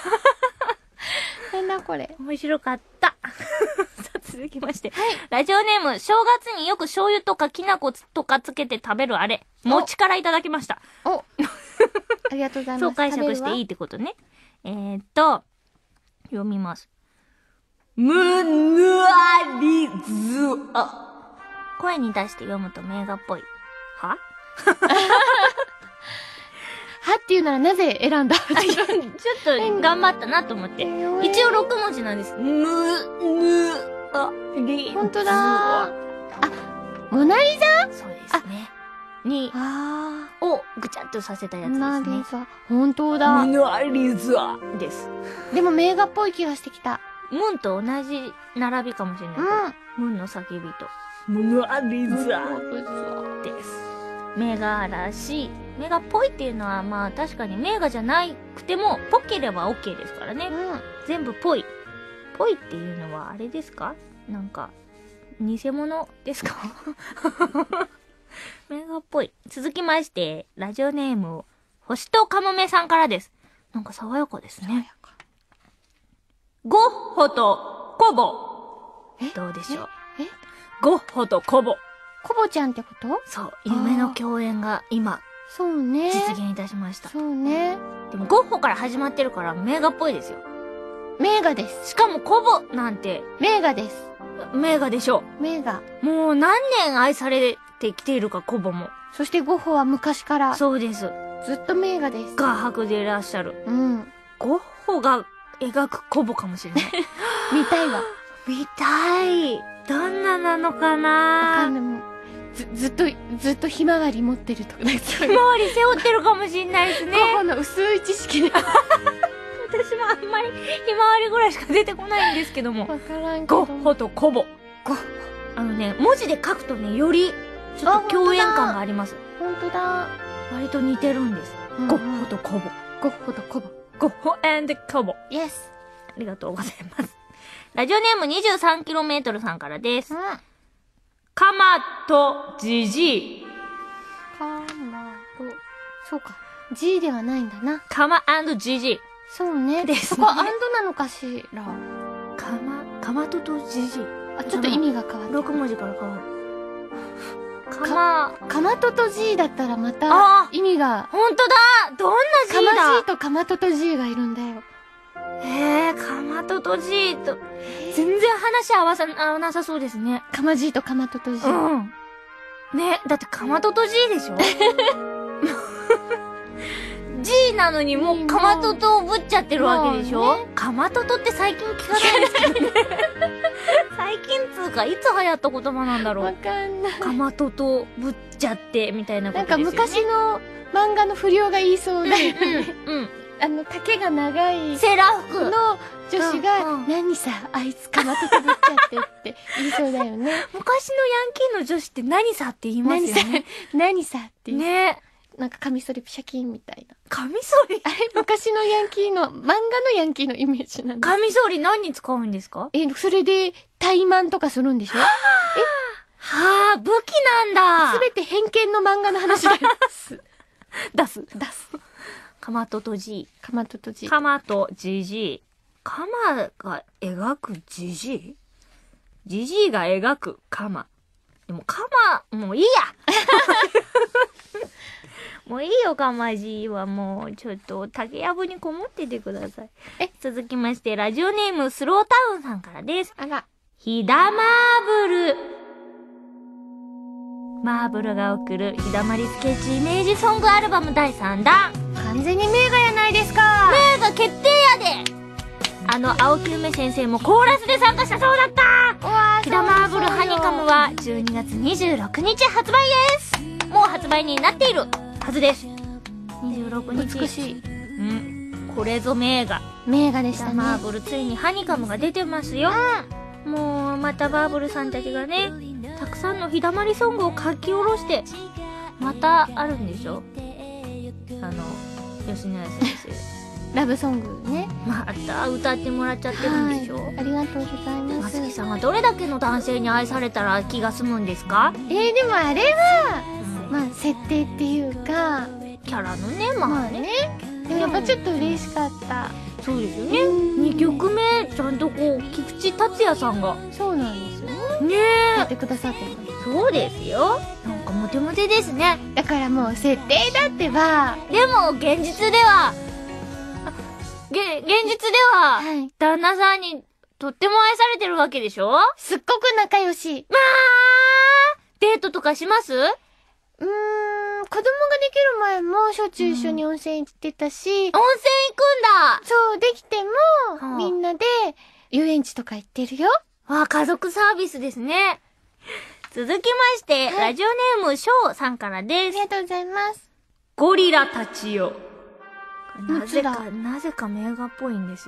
[SPEAKER 2] なんだこれ。
[SPEAKER 1] 面白かった。さあ続きまして、はい、ラジオネーム、正月によく醤油とかきな粉とかつけて食べるあれ、餅からいただきました。
[SPEAKER 2] おありがとうございます。
[SPEAKER 1] そう解釈していいってことね。えーっと、読みます。むぬありずあ。声に出して読むと名画っぽい。は
[SPEAKER 2] はっていうならなぜ選んだ？ちょ
[SPEAKER 1] っと頑張ったなと思って。一応ろく文字なんです。む、ぬ、あ、り。
[SPEAKER 2] ほんとだ。あ、モナリザ？
[SPEAKER 1] そうですね。に、
[SPEAKER 2] あ
[SPEAKER 1] をぐちゃっとさせたやつですね。
[SPEAKER 2] モナリザ。ほんとだ。
[SPEAKER 1] モナリザです。
[SPEAKER 2] でも名画っぽい気がしてきた。
[SPEAKER 1] ムンと同じ並びかもしれないけど。ムンの叫びと。ムガリザです。メガ嵐。メガっぽいっていうのは、まあ確かにメガじゃなくても、ぽければ OK ですからね。うん、全部ぽい。ぽいっていうのはあれですか？なんか、偽物ですか？メガっぽい。続きまして、ラジオネーム、星とかもめさんからです。なんか爽やかですね。ゴッホとコボ。どうでしょう？え？ゴッホとコボ。
[SPEAKER 2] コボちゃんってこと？
[SPEAKER 1] そう、夢の共演が今、
[SPEAKER 2] そうね。
[SPEAKER 1] 実現いたしました。
[SPEAKER 2] そうね。
[SPEAKER 1] でもゴッホから始まってるから名画っぽいですよ。
[SPEAKER 2] 名画です。
[SPEAKER 1] しかもコボなんて。
[SPEAKER 2] 名画です。
[SPEAKER 1] 名画でしょう。
[SPEAKER 2] 名画。
[SPEAKER 1] もう何年愛されてきているか、コボも。
[SPEAKER 2] そしてゴッホは昔から。
[SPEAKER 1] そうです。
[SPEAKER 2] ずっと名画です。
[SPEAKER 1] 画伯でいらっしゃる。
[SPEAKER 2] うん。
[SPEAKER 1] ゴッホが描くコボかもしれない。
[SPEAKER 2] 見たいわ。
[SPEAKER 1] 見たい。どんななのかな？わ
[SPEAKER 2] かんない。もうず、ずっと、ずっとひまわり持ってるとか。
[SPEAKER 1] ひまわり背負ってるかもしれないですね。
[SPEAKER 2] ゴッホの薄い知識で。
[SPEAKER 1] 私もあんまりひまわりぐらいしか出てこないんですけども。
[SPEAKER 2] わからんけど。
[SPEAKER 1] ゴッホとコボ。
[SPEAKER 2] ゴッホ。
[SPEAKER 1] あのね、文字で書くとね、より、ちょっと共演感があります。
[SPEAKER 2] ほんとだ。
[SPEAKER 1] 割と似てるんです。うんうん、ゴッホとコボ。
[SPEAKER 2] ゴッホとコボ。
[SPEAKER 1] ゴッホ&コボ。
[SPEAKER 2] イエス。
[SPEAKER 1] ありがとうございます。ラジオネーム にじゅうさんキロメートル さんからです。うん、カマとジジイ。
[SPEAKER 2] カマと、そうか。G ではないんだな。
[SPEAKER 1] カマ&ジジイ。
[SPEAKER 2] そうね。
[SPEAKER 1] ですね。
[SPEAKER 2] ここアンドなのかしら。
[SPEAKER 1] カマ、カマトとジジイ。
[SPEAKER 2] あ、ちょっと意味が変わる。
[SPEAKER 1] ろく文字から変わる。カマ、
[SPEAKER 2] カマトと G だったらまた、意味が。
[SPEAKER 1] ほんとだ！どんな G だ？
[SPEAKER 2] カマ G とカマトと G がいるんだよ。
[SPEAKER 1] へえ、カマトと G と、全然話合わさ、合わなさそうですね。
[SPEAKER 2] カマ G とカマトと G。
[SPEAKER 1] うん。ね、だってカマトと G でしょ？G なのにもうカマトトをぶっちゃってるわけでしょ、ね、カマトトって最近聞かないですけどね。最近つうか、いつ流行った言葉なんだろう。
[SPEAKER 2] わかんない。
[SPEAKER 1] カマトトぶっちゃってみたいなことですよね。
[SPEAKER 2] なんか昔の漫画の不良が言いそうで、
[SPEAKER 1] うん。
[SPEAKER 2] あの、丈が長い
[SPEAKER 1] セーラー服
[SPEAKER 2] の女子が、うんうん、何さ、あいつカマトトぶっちゃってって言いそうだよね。
[SPEAKER 1] 昔のヤンキーの女子って何さって言いますよね。
[SPEAKER 2] 何さ、何さって言う。
[SPEAKER 1] ね。
[SPEAKER 2] なんかカミソリピシャキンみたいな。
[SPEAKER 1] カミソリ
[SPEAKER 2] あれ昔のヤンキーの、漫画のヤンキーのイメージなんです。
[SPEAKER 1] カミソリ何に使うんですか？
[SPEAKER 2] え、それで、怠慢とかするんでしょ？え
[SPEAKER 1] はあ、武器なんだ。
[SPEAKER 2] すべて偏見の漫画の話です。
[SPEAKER 1] 出す。出す。カマトと G。
[SPEAKER 2] カマトと G。
[SPEAKER 1] カマと ジジイ。カマが描くジジイ？ジジイが描くカマ。でもカマ、もういいやもういいよ、カマジーはもう、ちょっと、竹やぶにこもっててください。え、続きまして、ラジオネーム、スロータウンさんからです。
[SPEAKER 2] あら。
[SPEAKER 1] ひだまーぶる。マーブルが送る、ひだまりスケッチイメージソングアルバムだいさんだん。
[SPEAKER 2] 完全に名画やないですか。
[SPEAKER 1] 名画決定やで。あの、青木梅先生もコーラスで参加したそうだった。ひだまーぶるハニカムは、じゅうにがつにじゅうろくにち発売です。もう発売になっている。はずです。にじゅうろくにち。
[SPEAKER 2] 美しい。
[SPEAKER 1] うん。これぞ名画。
[SPEAKER 2] 名画でしたね。
[SPEAKER 1] マーブルついにハニカムが出てますよ。うん、もう、またバーブルさんたちがね、たくさんのひだまりソングを書き下ろして、またあるんでしょ？あの、吉野家先生。
[SPEAKER 2] ラブソングね。
[SPEAKER 1] また歌ってもらっちゃってるんでしょ？はい、
[SPEAKER 2] ありがとうございます。
[SPEAKER 1] 松木さんはどれだけの男性に愛されたら気が済むんですか？
[SPEAKER 2] えー、でもあれは、まあ、設定っていうか、
[SPEAKER 1] キャラのね、まあね。まあね。
[SPEAKER 2] でもやっぱちょっと嬉しかった。
[SPEAKER 1] そうですよね。にきょくめ、ちゃんとこう、菊池達也さんが。
[SPEAKER 2] そうなんですよ
[SPEAKER 1] ね。ねえ。
[SPEAKER 2] やってくださってる。
[SPEAKER 1] そうですよ。なんかモテモテですね。
[SPEAKER 2] だからもう設定だってば。
[SPEAKER 1] でも、現実では、げ、現実では、はい、旦那さんにとっても愛されてるわけでしょ？
[SPEAKER 2] すっごく仲良し。
[SPEAKER 1] まあデートとかします？
[SPEAKER 2] うーん、子供ができる前もしょっちゅう一緒に温泉行ってたし、うん、温泉
[SPEAKER 1] 行くんだ。
[SPEAKER 2] そう、できても、はあ、みんなで遊園地とか行ってるよ。
[SPEAKER 1] わあ、家族サービスですね。続きまして、はい、ラジオネームショウさんからです。
[SPEAKER 2] ありがとうございます。
[SPEAKER 1] ゴリラたちよ。なぜか、なぜか名画っぽいんですよ。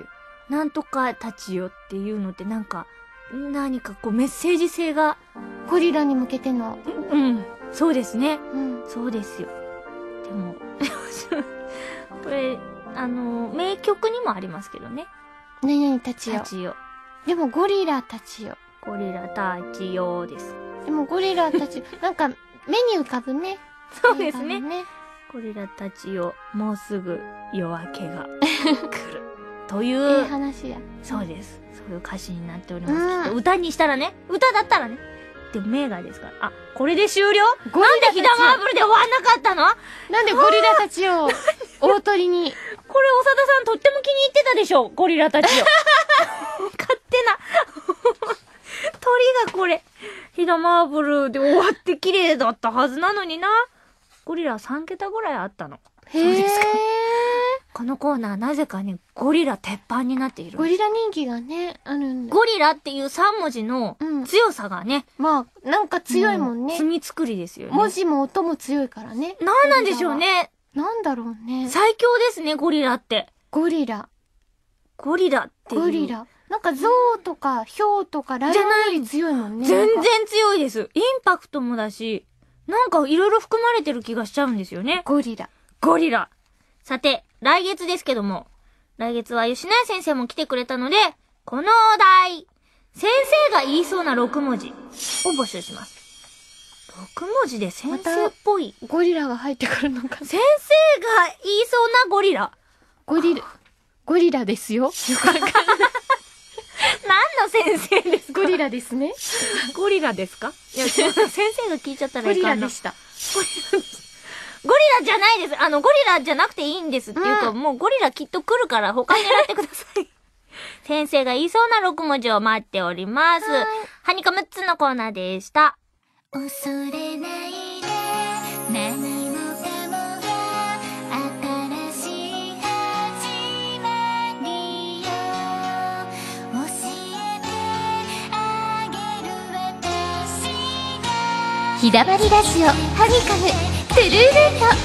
[SPEAKER 1] なんとかたちよっていうのってなんか、何かこうメッセージ性が。
[SPEAKER 2] ゴリラに向けての。
[SPEAKER 1] うん、そうですね。
[SPEAKER 2] うん。
[SPEAKER 1] そうですよ。でも、これ、あの、名曲にもありますけどね。
[SPEAKER 2] 何々たちよ。
[SPEAKER 1] たちよ。
[SPEAKER 2] でもゴリラたちよ。
[SPEAKER 1] ゴリラたちよです。
[SPEAKER 2] でもゴリラたち、なんか目に浮かぶね。
[SPEAKER 1] そうですね。ねゴリラたちよ、もうすぐ夜明けが来る。という。
[SPEAKER 2] ええ話や。
[SPEAKER 1] そうです。そういう歌詞になっております。きっと歌にしたらね、歌だったらね。でも名画ですから。あ、これで終了？なんでヒダマーブルで終わんなかったの？
[SPEAKER 2] なんでゴリラたちを大鳥に。
[SPEAKER 1] これ長田さんとっても気に入ってたでしょ、ゴリラたちを。勝手な。鳥がこれ、ヒダマーブルで終わって綺麗だったはずなのにな。ゴリラさん桁ぐらいあったの。
[SPEAKER 2] へー。そうですか。
[SPEAKER 1] このコーナーなぜかね、ゴリラ鉄板になっている。
[SPEAKER 2] ゴリラ人気がね、あるんで。
[SPEAKER 1] ゴリラっていうさん文字の強さがね。
[SPEAKER 2] うん、まあ、なんか強いもんね。
[SPEAKER 1] 罪作りですよね。
[SPEAKER 2] 文字も音も強いからね。
[SPEAKER 1] なんなんでしょうね。
[SPEAKER 2] なんだろうね。
[SPEAKER 1] 最強ですね、ゴリラって。
[SPEAKER 2] ゴリラ。
[SPEAKER 1] ゴリラっていう。
[SPEAKER 2] ゴリラ。なんか象とかヒョウとかライオンより強いもんね。
[SPEAKER 1] 全然強いです。インパクトもだし、なんかいろいろ含まれてる気がしちゃうんですよね。
[SPEAKER 2] ゴリラ。
[SPEAKER 1] ゴリラ。さて、来月ですけども、来月は吉野家先生も来てくれたので、このお題、先生が言いそうなろく文字を募集します。ろく文字で先生っぽい。
[SPEAKER 2] ゴリラが入ってくるのか。
[SPEAKER 1] 先生が言いそうなゴリラ。
[SPEAKER 2] ゴリラ、ゴリラですよ。よくわかんない。
[SPEAKER 1] 何の先生ですか？
[SPEAKER 2] ゴリラですね。
[SPEAKER 1] ゴリラですか？いや、先生が聞いちゃったらいかんな。ゴリラでした。ゴリラです。ゴリラじゃないです。あの、ゴリラじゃなくていいんですっていうか、うん、もうゴリラきっと来るから他に狙ってください。先生が言いそうなろく文字を待っております。ハニカムっつのコーナーでした。恐れないで、何もかもが新しい始まりよ。教えてあげる私が。
[SPEAKER 2] ひだまりラジオ、ハニカム。トゥルールート。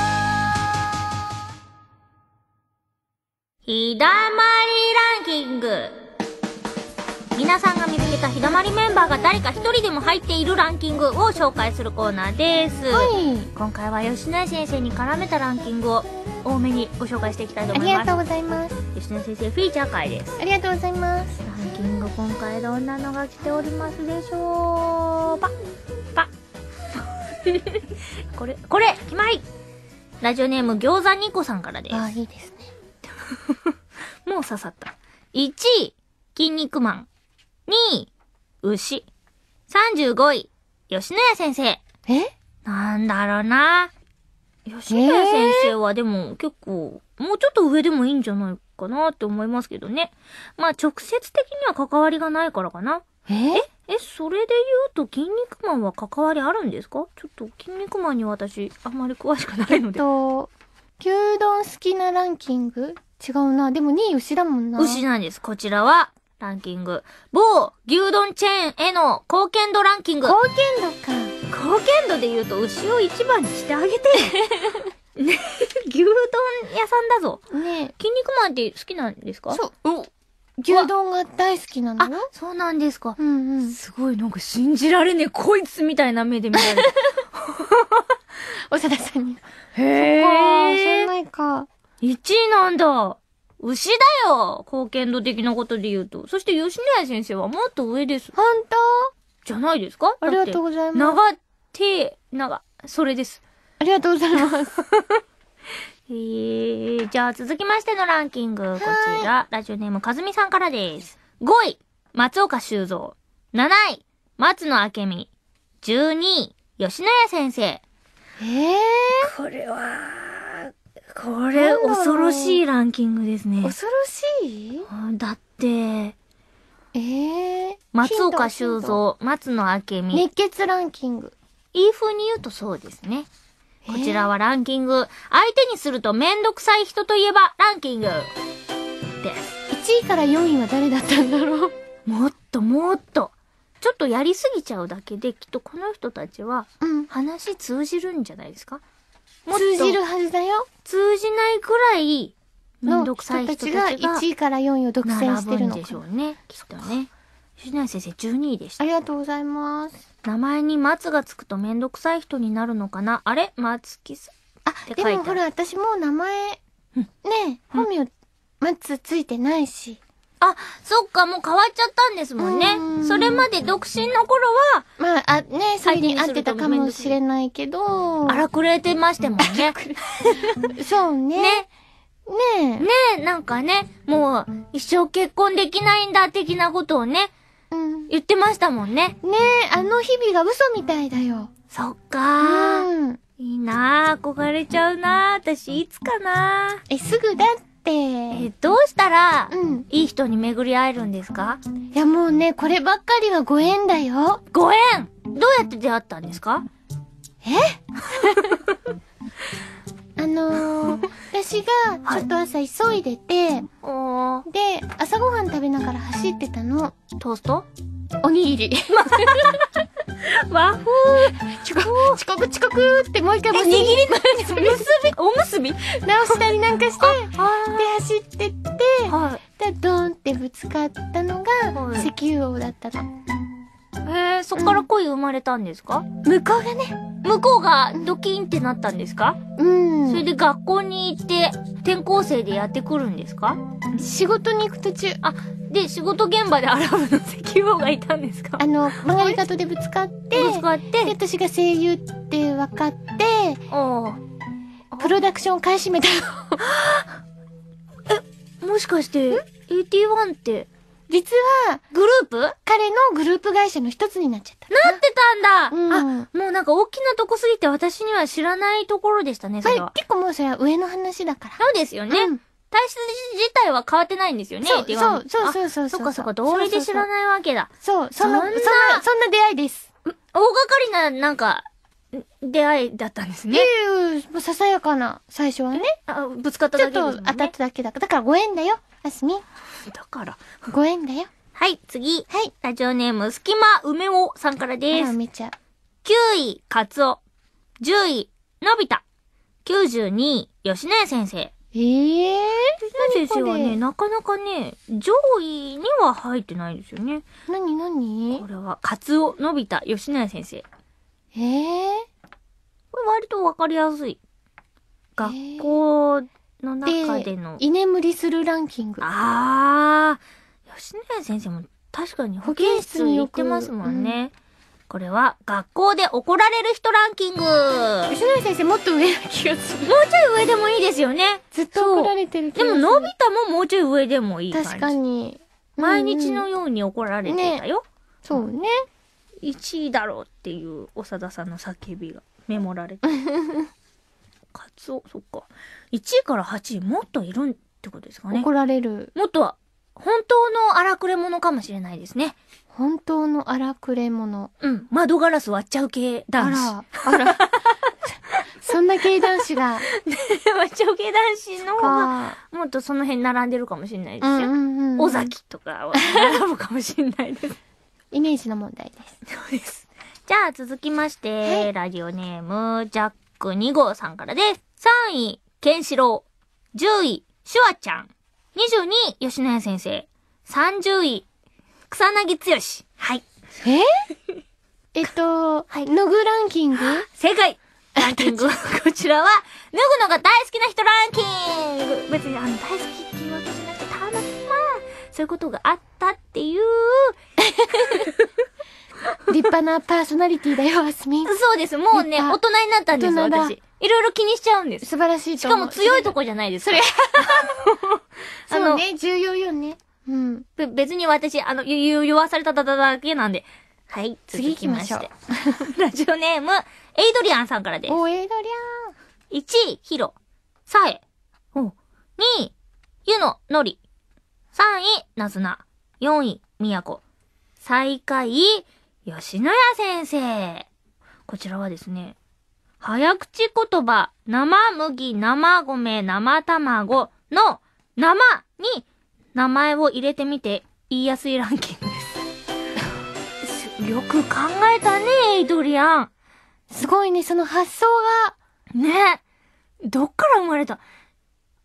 [SPEAKER 1] ひだまりランキング。皆さんが見つけたひだまりメンバーが誰か一人でも入っているランキングを紹介するコーナーです。はい。今回は吉野家先生に絡めたランキングを多めにご紹介していきたいと思います。
[SPEAKER 2] ありがとうございます。
[SPEAKER 1] 吉野家先生フィーチャー会です。
[SPEAKER 2] ありがとうございます。
[SPEAKER 1] ランキング今回どんなのが来ておりますでしょう。パッパッこれ、これ、決まり。ラジオネーム餃子にこさんからです。
[SPEAKER 2] ああ、いいですね。
[SPEAKER 1] もう刺さった。いちい、筋肉マン。にい、牛。さんじゅうごい、吉野家先生。
[SPEAKER 2] え？
[SPEAKER 1] なんだろうな。吉野家先生はでも結構、もうちょっと上でもいいんじゃないかなって思いますけどね。まあ直接的には関わりがないからかな。
[SPEAKER 2] え
[SPEAKER 1] ええ、それで言うと、筋肉マンは関わりあるんですか？ちょっと、筋肉マンに私、あんまり詳しくないので。
[SPEAKER 2] えっと、牛丼好きなランキング？違うな。でもにい牛だもんな。
[SPEAKER 1] 牛なんです。こちらは、ランキング。某、牛丼チェーンへの貢献度ランキング。
[SPEAKER 2] 貢献度か。
[SPEAKER 1] 貢献度で言うと、牛を一番にしてあげて。ね、牛丼屋さんだぞ。ね、筋肉マンって好きなんですか？
[SPEAKER 2] そう。牛丼が大好きなのよ。
[SPEAKER 1] あ、そうなんですか。
[SPEAKER 2] うんうん。
[SPEAKER 1] すごい、なんか信じられねえ、こいつみたいな目で見られる。
[SPEAKER 2] 長田さんに。
[SPEAKER 1] へ
[SPEAKER 2] ぇー。そんないか。
[SPEAKER 1] いちいなんだ。牛だよ。貢献度的なことで言うと。そして吉野家先生はもっと上です。
[SPEAKER 2] ほんと？
[SPEAKER 1] じゃないですか？
[SPEAKER 2] ありがとうございます。
[SPEAKER 1] 長手、長、それです。
[SPEAKER 2] ありがとうございます。
[SPEAKER 1] えー、じゃあ続きましてのランキング、こちら、ラジオネームかずみさんからです。ごい、松岡修造。なない、松野明美。じゅうにい、吉野家先生。
[SPEAKER 2] えー、
[SPEAKER 1] これは、これ、恐ろしいランキングですね。
[SPEAKER 2] 恐ろしい？
[SPEAKER 1] だって、え
[SPEAKER 2] ー、
[SPEAKER 1] 松岡修造、松野明美。
[SPEAKER 2] 熱血ランキング。
[SPEAKER 1] いい風に言うとそうですね。こちらはランキング。相手にするとめんどくさい人といえばランキング。です。
[SPEAKER 2] いちいからよんいは誰だったんだろう。
[SPEAKER 1] もっともっと。ちょっとやりすぎちゃうだけで、きっとこの人たちは、話通じるんじゃないですか？
[SPEAKER 2] もっと通じるはずだよ。
[SPEAKER 1] 通じないくらい、
[SPEAKER 2] の人たちがいちいからよんいを独占してるのかな。
[SPEAKER 1] 並ぶんでしょうね、きっとね。吉永先生じゅうにいでした。
[SPEAKER 2] ありがとうございます。
[SPEAKER 1] 名前に松がつくとめんどくさい人になるのかな。あれ松木さん。
[SPEAKER 2] あ、でもほら、私もう名前、ね、本名、松ついてないし。
[SPEAKER 1] あ、そっか、もう変わっちゃったんですもんね。それまで独身の頃は、
[SPEAKER 2] まあ、あ、ね、それに合ってたかもしれないけど。
[SPEAKER 1] 荒くれてましたもんね。
[SPEAKER 2] そうね。
[SPEAKER 1] ね。
[SPEAKER 2] ねえ。
[SPEAKER 1] ねえ、なんかね、もう、一生結婚できないんだ、的なことをね、うん、言ってましたもんね。
[SPEAKER 2] ねえ、あの日々が嘘みたいだよ。
[SPEAKER 1] そっかー。うん。いいなー、憧れちゃうなー。私、いつかなー。
[SPEAKER 2] え、すぐだって。
[SPEAKER 1] え、どうしたら、うん、いい人に巡り会えるんですか？
[SPEAKER 2] いや、もうね、こればっかりはご縁だよ。
[SPEAKER 1] ご縁？どうやって出会ったんですか？
[SPEAKER 2] えあのー、私がちょっと朝急いでて、はい、で、朝ごはん食べながら走ってたの。
[SPEAKER 1] トースト？
[SPEAKER 2] おにぎり。
[SPEAKER 1] 和風。
[SPEAKER 2] 遅刻、遅刻、遅刻ってもう一回
[SPEAKER 1] おにぎり結びおむすび
[SPEAKER 2] 直したりなんかして、で、走ってって、はい、で、ドーンってぶつかったのが、はい、石油王だったの。
[SPEAKER 1] へえ、そっから恋生まれたんですか？
[SPEAKER 2] うん、向こうがね。
[SPEAKER 1] 向こうがドキンってなったんですか？うん。それで学校に行って、転校生でやってくるんですか？
[SPEAKER 2] 仕事に行く途中。
[SPEAKER 1] あ、で、仕事現場でアラブの石油王がいたんですか？
[SPEAKER 2] あの、曲がり角でぶつかって、
[SPEAKER 1] ぶつかって、
[SPEAKER 2] で、私が声優って分かって、おプロダクション買い占めたの。
[SPEAKER 1] え、もしかして、エーティーワン って、
[SPEAKER 2] 実は、
[SPEAKER 1] グループ？
[SPEAKER 2] 彼のグループ会社の一つになっちゃった。
[SPEAKER 1] なってたんだ、うん、
[SPEAKER 2] あ、
[SPEAKER 1] もうなんか大きなとこすぎて私には知らないところでしたね、それは。
[SPEAKER 2] 結構もうそれは上の話だから。
[SPEAKER 1] そうですよね。うん、体質自体は変わってないんですよね、
[SPEAKER 2] そう、そう、そう、そう、そう。
[SPEAKER 1] そっかそっか、同意で知らないわけだ。
[SPEAKER 2] そう、そんな、そんな、そんな出会いです。
[SPEAKER 1] 大掛かりな、なんか、出会いだったんですね。
[SPEAKER 2] いやいや、もうささやかな、最初はね。
[SPEAKER 1] あ、ぶつかっただけですもんね。
[SPEAKER 2] ちょっと当たっただけだから。だからご縁だよ、あすみ。
[SPEAKER 1] だから。
[SPEAKER 2] ご縁だよ。
[SPEAKER 1] はい、次。
[SPEAKER 2] はい。
[SPEAKER 1] ラジオネーム、すきま梅尾さんからです。
[SPEAKER 2] あ、めちゃ。
[SPEAKER 1] きゅうい、カツオ。じゅうい、のび太。きゅうじゅうにい、吉野家先生。
[SPEAKER 2] ええ
[SPEAKER 1] ー、吉野先生はね、なかなかね、上位には入ってないですよね。
[SPEAKER 2] なになに？
[SPEAKER 1] これは、カツオ、のび太、吉野家先生。
[SPEAKER 2] ええー、
[SPEAKER 1] これ割とわかりやすい。学校の中での。
[SPEAKER 2] 居眠りするランキング。
[SPEAKER 1] あー。吉野家先生も確かに保健室に行ってますもんね。うん、これは学校で怒られる人ランキング。
[SPEAKER 2] 吉野家先生もっと上な気がする。
[SPEAKER 1] もうちょい上でもいいですよね。
[SPEAKER 2] ずっと怒られてる気がする。
[SPEAKER 1] でものび太ももうちょい上でもいい感じ。
[SPEAKER 2] 確かに。
[SPEAKER 1] 毎日のように怒られてたよ。ね、
[SPEAKER 2] そうね。
[SPEAKER 1] いちいだろうっていう長田さんの叫びがメモられてる。カツオ、そっか。いちいからはちいもっといるってことですかね。
[SPEAKER 2] 怒られる。
[SPEAKER 1] もっとは、本当の荒くれ者かもしれないですね。
[SPEAKER 2] 本当の荒くれ者。
[SPEAKER 1] うん。窓ガラス割っちゃう系男子。
[SPEAKER 2] あら、あら。そんな系男子が。
[SPEAKER 1] 割っちゃう系男子の方が、もっとその辺並んでるかもしれないですよ。うんうんうん、尾崎とかは並ぶかもしれないです。
[SPEAKER 2] イメージの問題です。
[SPEAKER 1] そうです。じゃあ続きまして、はい、ラジオネーム、ジャックに号さんからです。さんい、ケンシロウ。じゅうい、シュワちゃん。にじゅうにい、吉野家先生。さんじゅうい、草薙剛。はい。
[SPEAKER 2] ええっと、はい、脱ぐランキング？
[SPEAKER 1] 正解ランキング。こちらは、脱ぐのが大好きな人ランキング。別にあの、大好きっていうわけじゃなくて、たまたま、そういうことがあったっていう。
[SPEAKER 2] 立派なパーソナリティだよ、あすみ。
[SPEAKER 1] そうです。もうね、大人になったんです、私。いろいろ気にしちゃうんです。
[SPEAKER 2] 素晴らしい
[SPEAKER 1] と思う。しかも強いとこじゃないですか。それ。
[SPEAKER 2] そうね、重要よね。うん。
[SPEAKER 1] 別に私、あの、言わされただけなんで。はい、
[SPEAKER 2] 次行きましょう。
[SPEAKER 1] ラジオネーム、エイドリアンさんからです。
[SPEAKER 2] お、エイドリアン。
[SPEAKER 1] いちい、ヒロ。サエ。お。にい、ユノ、ノリ。さんい、ナズナ。よんい、ミヤコ。最下位、吉野家先生。こちらはですね、早口言葉、生麦、生米、生卵の生に名前を入れてみて言いやすいランキングです。よく考えたね、エイドリアン。
[SPEAKER 2] すごいね、その発想が。
[SPEAKER 1] ね。どっから生まれた？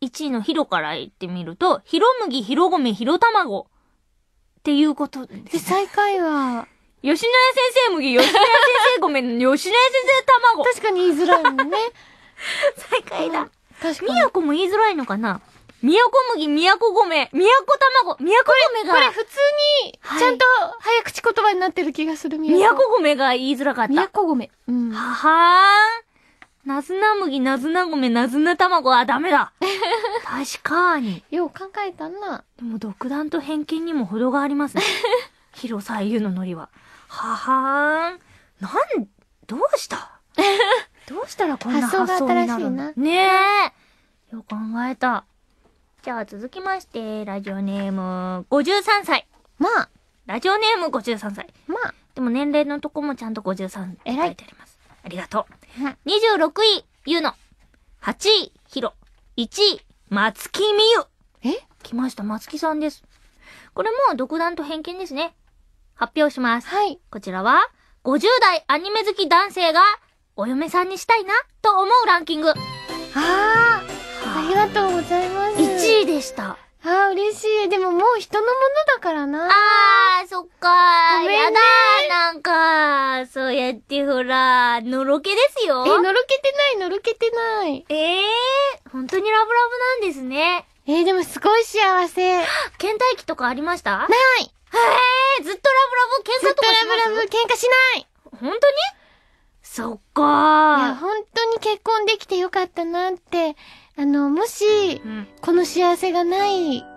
[SPEAKER 1] いちいのヒロから言ってみると、ヒロ麦、ヒロゴメ、ヒロ卵っていうことです、ね。
[SPEAKER 2] で、最下位は、
[SPEAKER 1] 吉野家先生麦、吉野家先生米、吉野家先生卵。
[SPEAKER 2] 確かに言いづらいもんね。
[SPEAKER 1] 最下位だ。
[SPEAKER 2] 確かに。
[SPEAKER 1] 宮古も言いづらいのかな。宮古麦、宮古米、宮古卵、宮古米が。
[SPEAKER 2] これ普通に、ちゃんと早口言葉になってる気がする。
[SPEAKER 1] 宮古米が言いづらかった。
[SPEAKER 2] 宮古米。うん。
[SPEAKER 1] ははーん。なずな麦、なずな米、なずな卵はダメだ。確かに。
[SPEAKER 2] よう考えたな。
[SPEAKER 1] でも独断と偏見にも程がありますね。広さゆのノリは。ははーん。なん、どうしたどうしたらこんな発想になるの？ねえ。よく考えた。じゃあ続きまして、ラジオネームごじゅうさんさい。
[SPEAKER 2] まあ。
[SPEAKER 1] ラジオネームごじゅうさんさい。
[SPEAKER 2] まあ。
[SPEAKER 1] でも年齢のとこもちゃんとごじゅうさんって書いてあります。ありがとう。
[SPEAKER 2] うん、
[SPEAKER 1] にじゅうろくい、ゆの。はちい、ひろ。いちい、松木みゆ。
[SPEAKER 2] え？
[SPEAKER 1] 来ました、松木さんです。これも独断と偏見ですね。発表します。
[SPEAKER 2] はい。
[SPEAKER 1] こちらは、ごじゅう代アニメ好き男性が、お嫁さんにしたいな、と思うランキング。
[SPEAKER 2] ああ、ありがとうございます。
[SPEAKER 1] いちいでした。
[SPEAKER 2] ああ、嬉しい。でももう人のものだからな。
[SPEAKER 1] あー、そっかー。
[SPEAKER 2] ごめんね
[SPEAKER 1] やだー、なんか、そうやってほら、のろけですよ。
[SPEAKER 2] え、のろけてない、のろけてない。
[SPEAKER 1] ええー、本当にラブラブなんですね。
[SPEAKER 2] えー、でもすごい幸せ。
[SPEAKER 1] 倦怠期とかありました？
[SPEAKER 2] ない。
[SPEAKER 1] へえー、ずっとラブラブ、喧嘩とかします？
[SPEAKER 2] ずっとラブラブ、喧嘩しない。
[SPEAKER 1] 本当に？そっかー。
[SPEAKER 2] いや、本当に結婚できてよかったなって。あの、もし、
[SPEAKER 1] うん、
[SPEAKER 2] この幸せがない、
[SPEAKER 1] うん、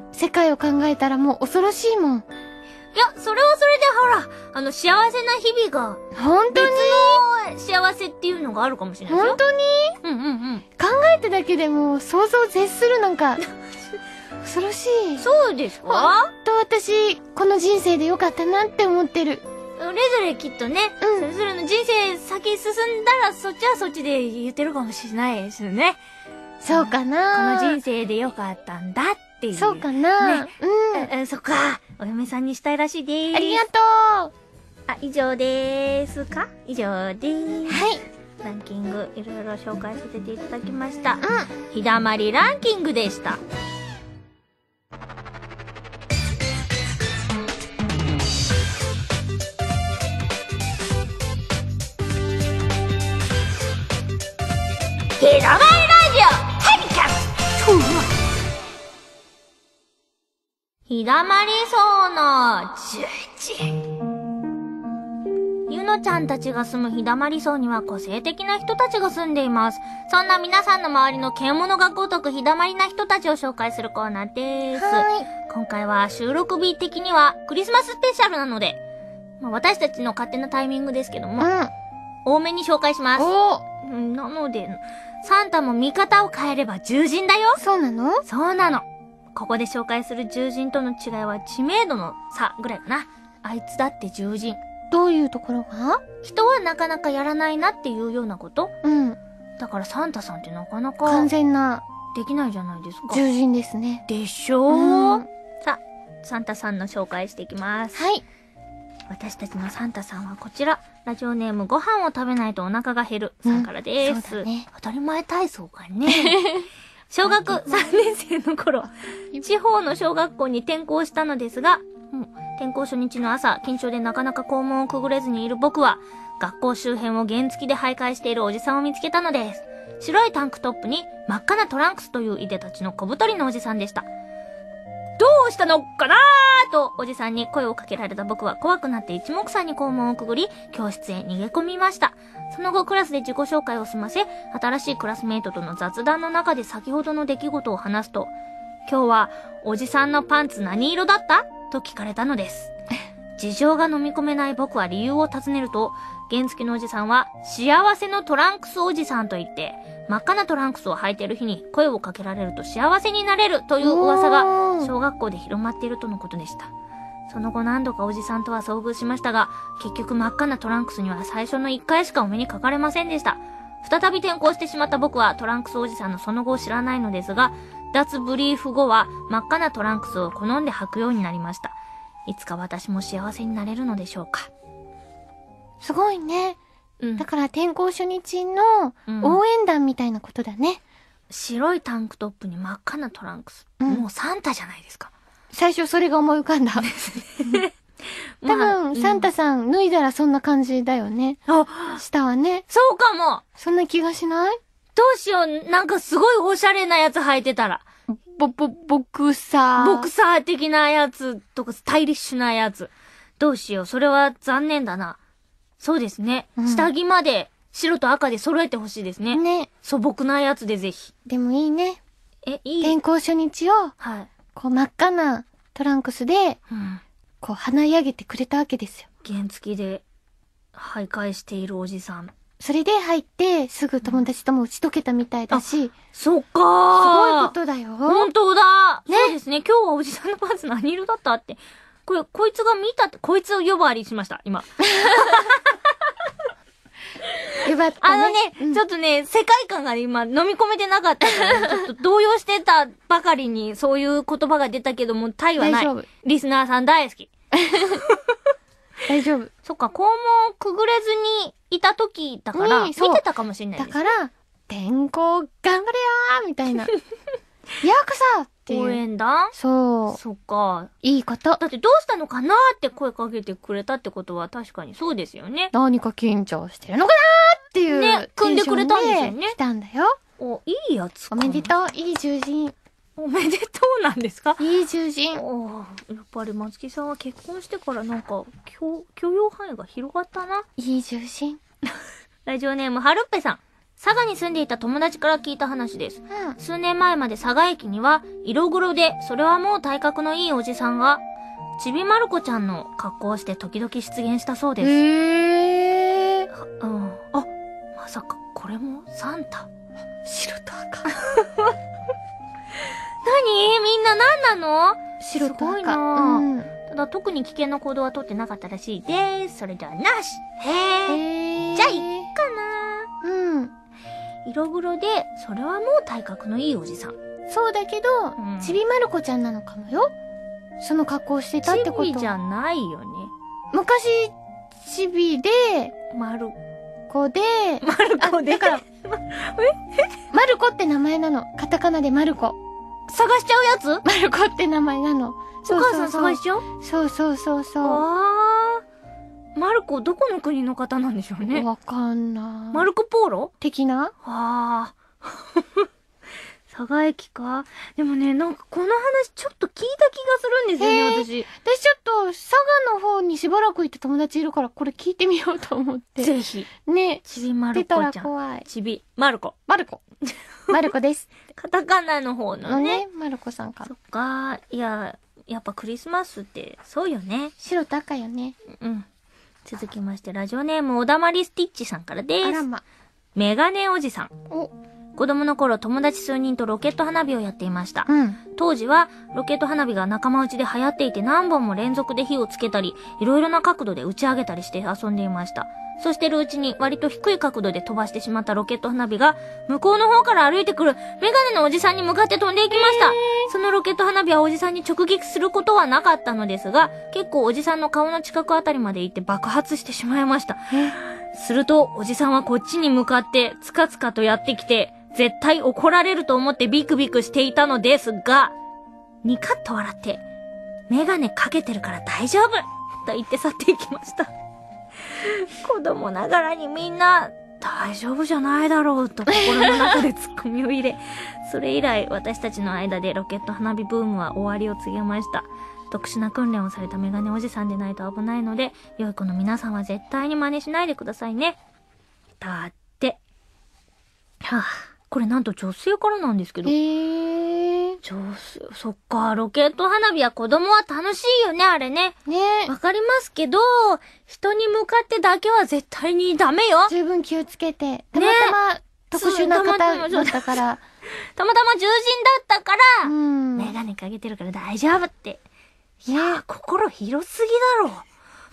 [SPEAKER 2] 世界を考えたらもう恐ろしいもん。
[SPEAKER 1] いや、それはそれでほら、あの、幸せな日々が、
[SPEAKER 2] 本当に
[SPEAKER 1] 別の幸せっていうのがあるかもしれないですよ。
[SPEAKER 2] 本当に
[SPEAKER 1] うんうんうん。
[SPEAKER 2] 考えただけでもう想像を絶するなんか、恐ろしい。
[SPEAKER 1] そうですか？
[SPEAKER 2] ほんと私、この人生でよかったなって思ってる。
[SPEAKER 1] それぞれきっとね、
[SPEAKER 2] うん、
[SPEAKER 1] それぞれの人生先進んだらそっちはそっちで言ってるかもしれないですよね。
[SPEAKER 2] そうかな。
[SPEAKER 1] この人生でよかったんだっていう。
[SPEAKER 2] そうかな。
[SPEAKER 1] ね、
[SPEAKER 2] うん。
[SPEAKER 1] あ、そっか。お嫁さんにしたいらしいでーす。
[SPEAKER 2] ありがとう。
[SPEAKER 1] あ、以上でーすか？以上でーす。
[SPEAKER 2] はい。
[SPEAKER 1] ランキングいろいろ紹介させていただきました。
[SPEAKER 2] うん。
[SPEAKER 1] ひだまりランキングでした。ひだまりラジオハニカム。ひだまり層のじゅういち。ゆのちゃんたちが住むひだまり層には個性的な人たちが住んでいます。そんな皆さんの周りの獣がごとくひだまりな人たちを紹介するコーナーです。
[SPEAKER 2] はい。
[SPEAKER 1] 今回は収録日的にはクリスマススペシャルなので、まあ、私たちの勝手なタイミングですけども、
[SPEAKER 2] うん。
[SPEAKER 1] 多めに紹介します。
[SPEAKER 2] お
[SPEAKER 1] うん、なので、サンタも見方を変えれば獣人だよ。
[SPEAKER 2] そうなの？
[SPEAKER 1] そうなの。ここで紹介する獣人との違いは知名度の差ぐらいかな。あいつだって獣人。
[SPEAKER 2] どういうところが？
[SPEAKER 1] 人はなかなかやらないなっていうようなこと。
[SPEAKER 2] うん。
[SPEAKER 1] だからサンタさんってなかなか
[SPEAKER 2] 完全な
[SPEAKER 1] できないじゃないですか。
[SPEAKER 2] 獣人ですね。
[SPEAKER 1] でしょー、うん、さあ、サンタさんの紹介していきます。
[SPEAKER 2] はい。
[SPEAKER 1] 私たちのサンタさんはこちら。ラジオネームご飯を食べないとお腹が減るさんからです。うん、
[SPEAKER 2] そうだね。
[SPEAKER 1] 当たり前体操かね。小学さんねん生の頃、地方の小学校に転校したのですが、うん、転校初日の朝、緊張でなかなか校門をくぐれずにいる僕は、学校周辺を原付で徘徊しているおじさんを見つけたのです。白いタンクトップに真っ赤なトランクスといういでたちの小太りのおじさんでした。どうしたのかなーとおじさんに声をかけられた僕は怖くなって一目散に校門をくぐり、教室へ逃げ込みました。その後クラスで自己紹介を済ませ、新しいクラスメイトとの雑談の中で先ほどの出来事を話すと、今日はおじさんのパンツ何色だったと聞かれたのです。事情が飲み込めない僕は理由を尋ねると、原付のおじさんは幸せのトランクスおじさんと言って、真っ赤なトランクスを履いている日に声をかけられると幸せになれるという噂が小学校で広まっているとのことでした。その後何度かおじさんとは遭遇しましたが、結局真っ赤なトランクスには最初のいっかいしかお目にかかれませんでした。再び転校してしまった僕はトランクスおじさんのその後を知らないのですが、脱ブリーフ後は真っ赤なトランクスを好んで履くようになりました。いつか私も幸せになれるのでしょうか。
[SPEAKER 2] すごいね。うん、だから転校初日の応援団みたいなことだね。
[SPEAKER 1] 白いタンクトップに真っ赤なトランクス。
[SPEAKER 2] うん
[SPEAKER 1] もうサンタじゃないですか。
[SPEAKER 2] 最初それが思い浮かんだ。多分、サンタさん脱いだらそんな感じだよね。
[SPEAKER 1] あ、
[SPEAKER 2] 下はね。
[SPEAKER 1] そうかも。
[SPEAKER 2] そんな気がしない？
[SPEAKER 1] どうしよう、なんかすごいおしゃれなやつ履いてたら。
[SPEAKER 2] ぼ、ぼ、ボクサー。
[SPEAKER 1] ボクサー的なやつとかスタイリッシュなやつ。どうしよう、それは残念だな。そうですね。
[SPEAKER 2] うん
[SPEAKER 1] 下着まで白と赤で揃えてほしいですね。
[SPEAKER 2] ね。
[SPEAKER 1] 素朴なやつでぜひ。
[SPEAKER 2] でもいいね。
[SPEAKER 1] え、いい？
[SPEAKER 2] 転校初日を、
[SPEAKER 1] はい。
[SPEAKER 2] こう真っ赤なトランクスで、
[SPEAKER 1] うん。
[SPEAKER 2] こう鼻い上げてくれたわけですよ。
[SPEAKER 1] 原付で徘徊しているおじさん。
[SPEAKER 2] それで入って、すぐ友達とも打ち解けたみたいだし、
[SPEAKER 1] そっか
[SPEAKER 2] すごい
[SPEAKER 1] ー。
[SPEAKER 2] ことだよ。
[SPEAKER 1] 本当だ、
[SPEAKER 2] ね
[SPEAKER 1] そうですね。今日はおじさんのパンツ何色だったって。これ、こいつが見たって、こいつを呼ばわりしました、今。
[SPEAKER 2] よかったね。
[SPEAKER 1] あのね、
[SPEAKER 2] うん
[SPEAKER 1] ちょっとね、世界観が今飲み込めてなかったから、ちょっと動揺してたばかりにそういう言葉が出たけども、タイはない。
[SPEAKER 2] 大丈夫。
[SPEAKER 1] リスナーさん大好き。
[SPEAKER 2] 大丈夫。
[SPEAKER 1] そっか、校門くぐれずにいた時だから、見
[SPEAKER 2] ねそう
[SPEAKER 1] てたかもしれないです。
[SPEAKER 2] だから、転校頑張れよーみたいな。ようこそって
[SPEAKER 1] 応
[SPEAKER 2] いう。
[SPEAKER 1] 援団
[SPEAKER 2] そう。
[SPEAKER 1] そっか。
[SPEAKER 2] いいこと。
[SPEAKER 1] だってどうしたのかなって声かけてくれたってことは確かにそうですよね。
[SPEAKER 2] 何か緊張してるのかなーっていう。
[SPEAKER 1] ね組んでくれたんですよね
[SPEAKER 2] テンションで来たんだよ。
[SPEAKER 1] お、いいやつか
[SPEAKER 2] お
[SPEAKER 1] も。
[SPEAKER 2] めでとう。いい獣人。
[SPEAKER 1] おめでとうなんですか？
[SPEAKER 2] いい獣人。
[SPEAKER 1] おーやっぱり松木さんは結婚してからなんか許許容範囲が広がったな。
[SPEAKER 2] いい獣人。
[SPEAKER 1] ラジオネームはるっぺさん。佐賀に住んでいた友達から聞いた話です。
[SPEAKER 2] うん。
[SPEAKER 1] 数年前まで佐賀駅には色黒でそれはもう体格のいいおじさんがちびまる子ちゃんの格好をして時々出現したそうです。
[SPEAKER 2] へー。
[SPEAKER 1] うん。あ、まさかこれもサンタ。
[SPEAKER 2] 白と赤。
[SPEAKER 1] 何みんな何なの？
[SPEAKER 2] 白と赤。
[SPEAKER 1] すごいな
[SPEAKER 2] うん。
[SPEAKER 1] ただ特に危険な行動は取ってなかったらしいです。それではなし。へえ。
[SPEAKER 2] へー。
[SPEAKER 1] じゃあいっかな。
[SPEAKER 2] うん。
[SPEAKER 1] 色黒で、それはもう体格のいいおじさん。
[SPEAKER 2] そうだけど、
[SPEAKER 1] うん
[SPEAKER 2] ちびまる子ちゃんなのかもよ。その格好をしてたってこと。
[SPEAKER 1] チビじゃないよね。
[SPEAKER 2] 昔、ちびで、
[SPEAKER 1] 丸、
[SPEAKER 2] 子で、
[SPEAKER 1] 丸子で。
[SPEAKER 2] あだから、まる子って名前なの。カタカナでまる子。
[SPEAKER 1] 探しちゃうやつ？
[SPEAKER 2] まる子って名前なの。
[SPEAKER 1] お母さん探しちゃう？
[SPEAKER 2] そうそうそうそう。
[SPEAKER 1] あー。マルコどこの国の方なんでしょうね。
[SPEAKER 2] わかんない。
[SPEAKER 1] マルコポーロ？
[SPEAKER 2] 的な
[SPEAKER 1] あー。佐賀駅か。でもね、なんかこの話ちょっと聞いた気がするんですよね、私。
[SPEAKER 2] 私ちょっと、佐賀の方にしばらく行った友達いるから、これ聞いてみようと思って。
[SPEAKER 1] ぜひ。
[SPEAKER 2] ね。
[SPEAKER 1] ちびまる
[SPEAKER 2] 出たら
[SPEAKER 1] こちゃん。
[SPEAKER 2] 怖い。
[SPEAKER 1] ちび、まるこ。
[SPEAKER 2] まる子。まる子です。
[SPEAKER 1] カタカナの方の
[SPEAKER 2] の
[SPEAKER 1] ね。
[SPEAKER 2] ね、まる子さんか
[SPEAKER 1] そ。っか。いや、やっぱクリスマスってそうよね。
[SPEAKER 2] 白と赤よね。
[SPEAKER 1] うん。続きまして、ラジオネーム、おだまりスティッチさんからです。
[SPEAKER 2] あらま。
[SPEAKER 1] メガネおじさん。
[SPEAKER 2] お、
[SPEAKER 1] 子供の頃、友達数人とロケット花火をやっていました。
[SPEAKER 2] うん。
[SPEAKER 1] 当時は、ロケット花火が仲間内で流行っていて何本も連続で火をつけたり、いろいろな角度で打ち上げたりして遊んでいました。そしてるうちに割と低い角度で飛ばしてしまったロケット花火が、向こうの方から歩いてくるメガネのおじさんに向かって飛んでいきました。そのロケット花火はおじさんに直撃することはなかったのですが、結構おじさんの顔の近くあたりまで行って爆発してしまいました。すると、おじさんはこっちに向かってつかつかとやってきて、絶対怒られると思ってビクビクしていたのですが、ニカッと笑って、メガネかけてるから大丈夫と言って去っていきました。子供ながらにみんな、大丈夫じゃないだろうと心の中でツッコミを入れ、それ以来私たちの間でロケット花火ブームは終わりを告げました。特殊な訓練をされたメガネおじさんでないと危ないので、良い子の皆さんは絶対に真似しないでくださいね。だって。はぁ、これなんと女性からなんですけど。
[SPEAKER 2] へー。
[SPEAKER 1] 女性、そっか、ロケット花火は子供は楽しいよね、あれね。
[SPEAKER 2] ね
[SPEAKER 1] わかりますけど、人に向かってだけは絶対にダメよ。
[SPEAKER 2] 十分気をつけて。たまたま、特殊な方だったから。
[SPEAKER 1] たまたま獣人だったから、
[SPEAKER 2] うん。
[SPEAKER 1] メガネかけてるから大丈夫って。いやー、
[SPEAKER 2] ね
[SPEAKER 1] 心広すぎだろ。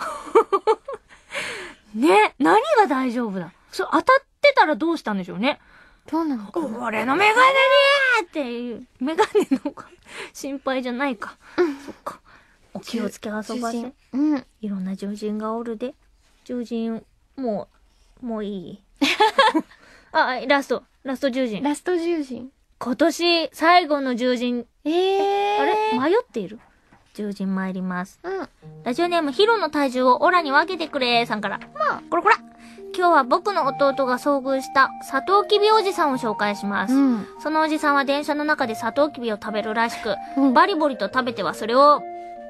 [SPEAKER 1] ね、何が大丈夫だ。それ当たってたらどうしたんでしょうね。
[SPEAKER 2] どうなのかな。
[SPEAKER 1] 俺のメガネにーっていう、メガネの方が心配じゃないか。そっか。お気をつけ遊ばせ。
[SPEAKER 2] うん。
[SPEAKER 1] いろんな獣人がおるで。獣人、もう、もういいあ、ラスト、ラスト獣人。
[SPEAKER 2] ラスト獣人。
[SPEAKER 1] 今年最後の獣人。
[SPEAKER 2] えー。
[SPEAKER 1] あれ迷っている獣人参ります。
[SPEAKER 2] うん。
[SPEAKER 1] ラジオネームヒロの体重をオラに分けてくれさんから。まあ、こらこら。今日は僕の弟が遭遇したサトウキビおじさんを紹介します。うん、そのおじさんは電車の中でサトウキビを食べるらしく、うん、バリボリと食べてはそれを、ふ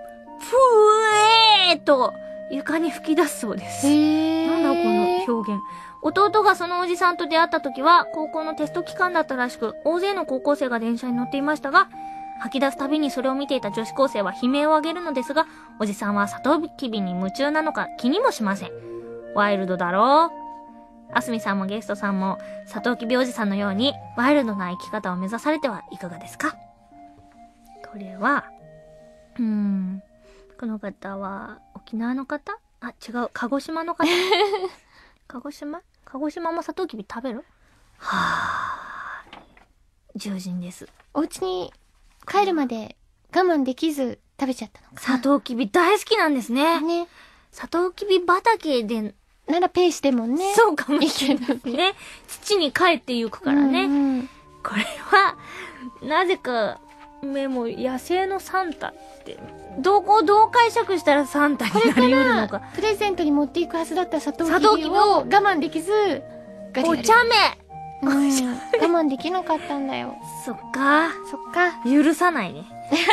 [SPEAKER 1] えーと床に吹き出すそうです。へー。なんだこの表現。弟がそのおじさんと出会った時は高校のテスト期間だったらしく、大勢の高校生が電車に乗っていましたが、吐き出すたびにそれを見ていた女子高生は悲鳴を上げるのですが、おじさんはサトウキビに夢中なのか気にもしません。ワイルドだろう。あすみさんもゲストさんもサトウキビおじさんのようにワイルドな生き方を目指されてはいかがですか？これは、うーん、この方は沖縄の方？あ、違う、鹿児島の方？鹿児島？鹿児島もサトウキビ食べる？はぁ、獣人です。
[SPEAKER 2] お家に帰るまで我慢できず食べちゃったのか。
[SPEAKER 1] サトウキビ大好きなんですね。ね。サトウキビ畑で
[SPEAKER 2] ならペイしてもね。
[SPEAKER 1] そうかもしれないね。土に帰ってゆくからね。うんうん、これは、なぜか、めも野生のサンタって、どこ、どう解釈したらサンタになり得るのか。
[SPEAKER 2] プレゼントに持っていくはずだったサトウキビを我慢できず、
[SPEAKER 1] お茶目、
[SPEAKER 2] うん、我慢できなかったんだよ。
[SPEAKER 1] そっか。
[SPEAKER 2] そっか。
[SPEAKER 1] 許さないね。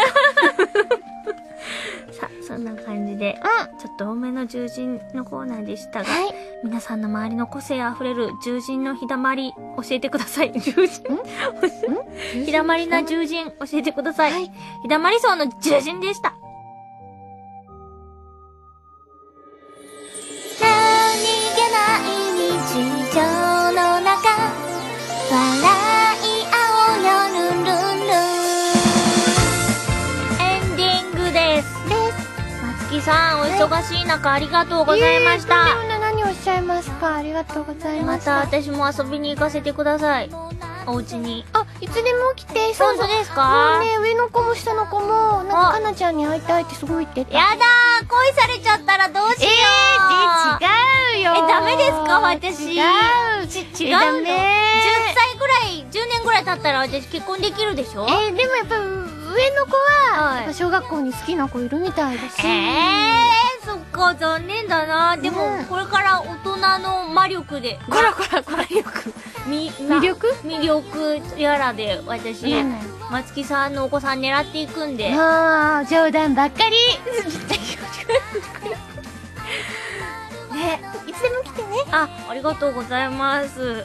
[SPEAKER 1] さあ、そんな感じで、うん、ちょっと多めの獣人のコーナーでしたが、はい、皆さんの周りの個性あふれる獣人のひだまり教えてください。獣人ひだまりな獣人教えてください。はい、ひだまりそうの獣人でした。何気ない日常の中、笑い合おうよルンルンルン。エンディングです。松木さん、お忙しい中ありがとうございました。
[SPEAKER 2] いえいえ、何をおっしゃいますか。ありがとうございました。
[SPEAKER 1] また私も遊びに行かせてください。お家に。
[SPEAKER 2] あ、いつでも来て。
[SPEAKER 1] そうそうですか？
[SPEAKER 2] もうね、上の子も下の子も、なんかかなちゃんに会いたいってすごい言ってた。
[SPEAKER 1] やだー、恋されちゃったらどうしよう。
[SPEAKER 2] えー、違うよ。
[SPEAKER 1] え、ダメですか私。
[SPEAKER 2] 違う。
[SPEAKER 1] ち、違うの？じゅっさいぐらい、じゅうねんぐらい経ったら私結婚できるでしょ？
[SPEAKER 2] えー、でもやっぱ、上の子は、はい、小学校に好きな子いるみたいですし。
[SPEAKER 1] えー、そっか、残念だな。でも、うん、これから大人の魔力で。
[SPEAKER 2] こらこらこら。
[SPEAKER 1] 魔力。み、
[SPEAKER 2] 魅力
[SPEAKER 1] 魅力やらで、私、うん、松木さんのお子さん狙っていくんで。
[SPEAKER 2] ああ、冗談ばっかり。ね、いつでも来てね。
[SPEAKER 1] あ、ありがとうございます。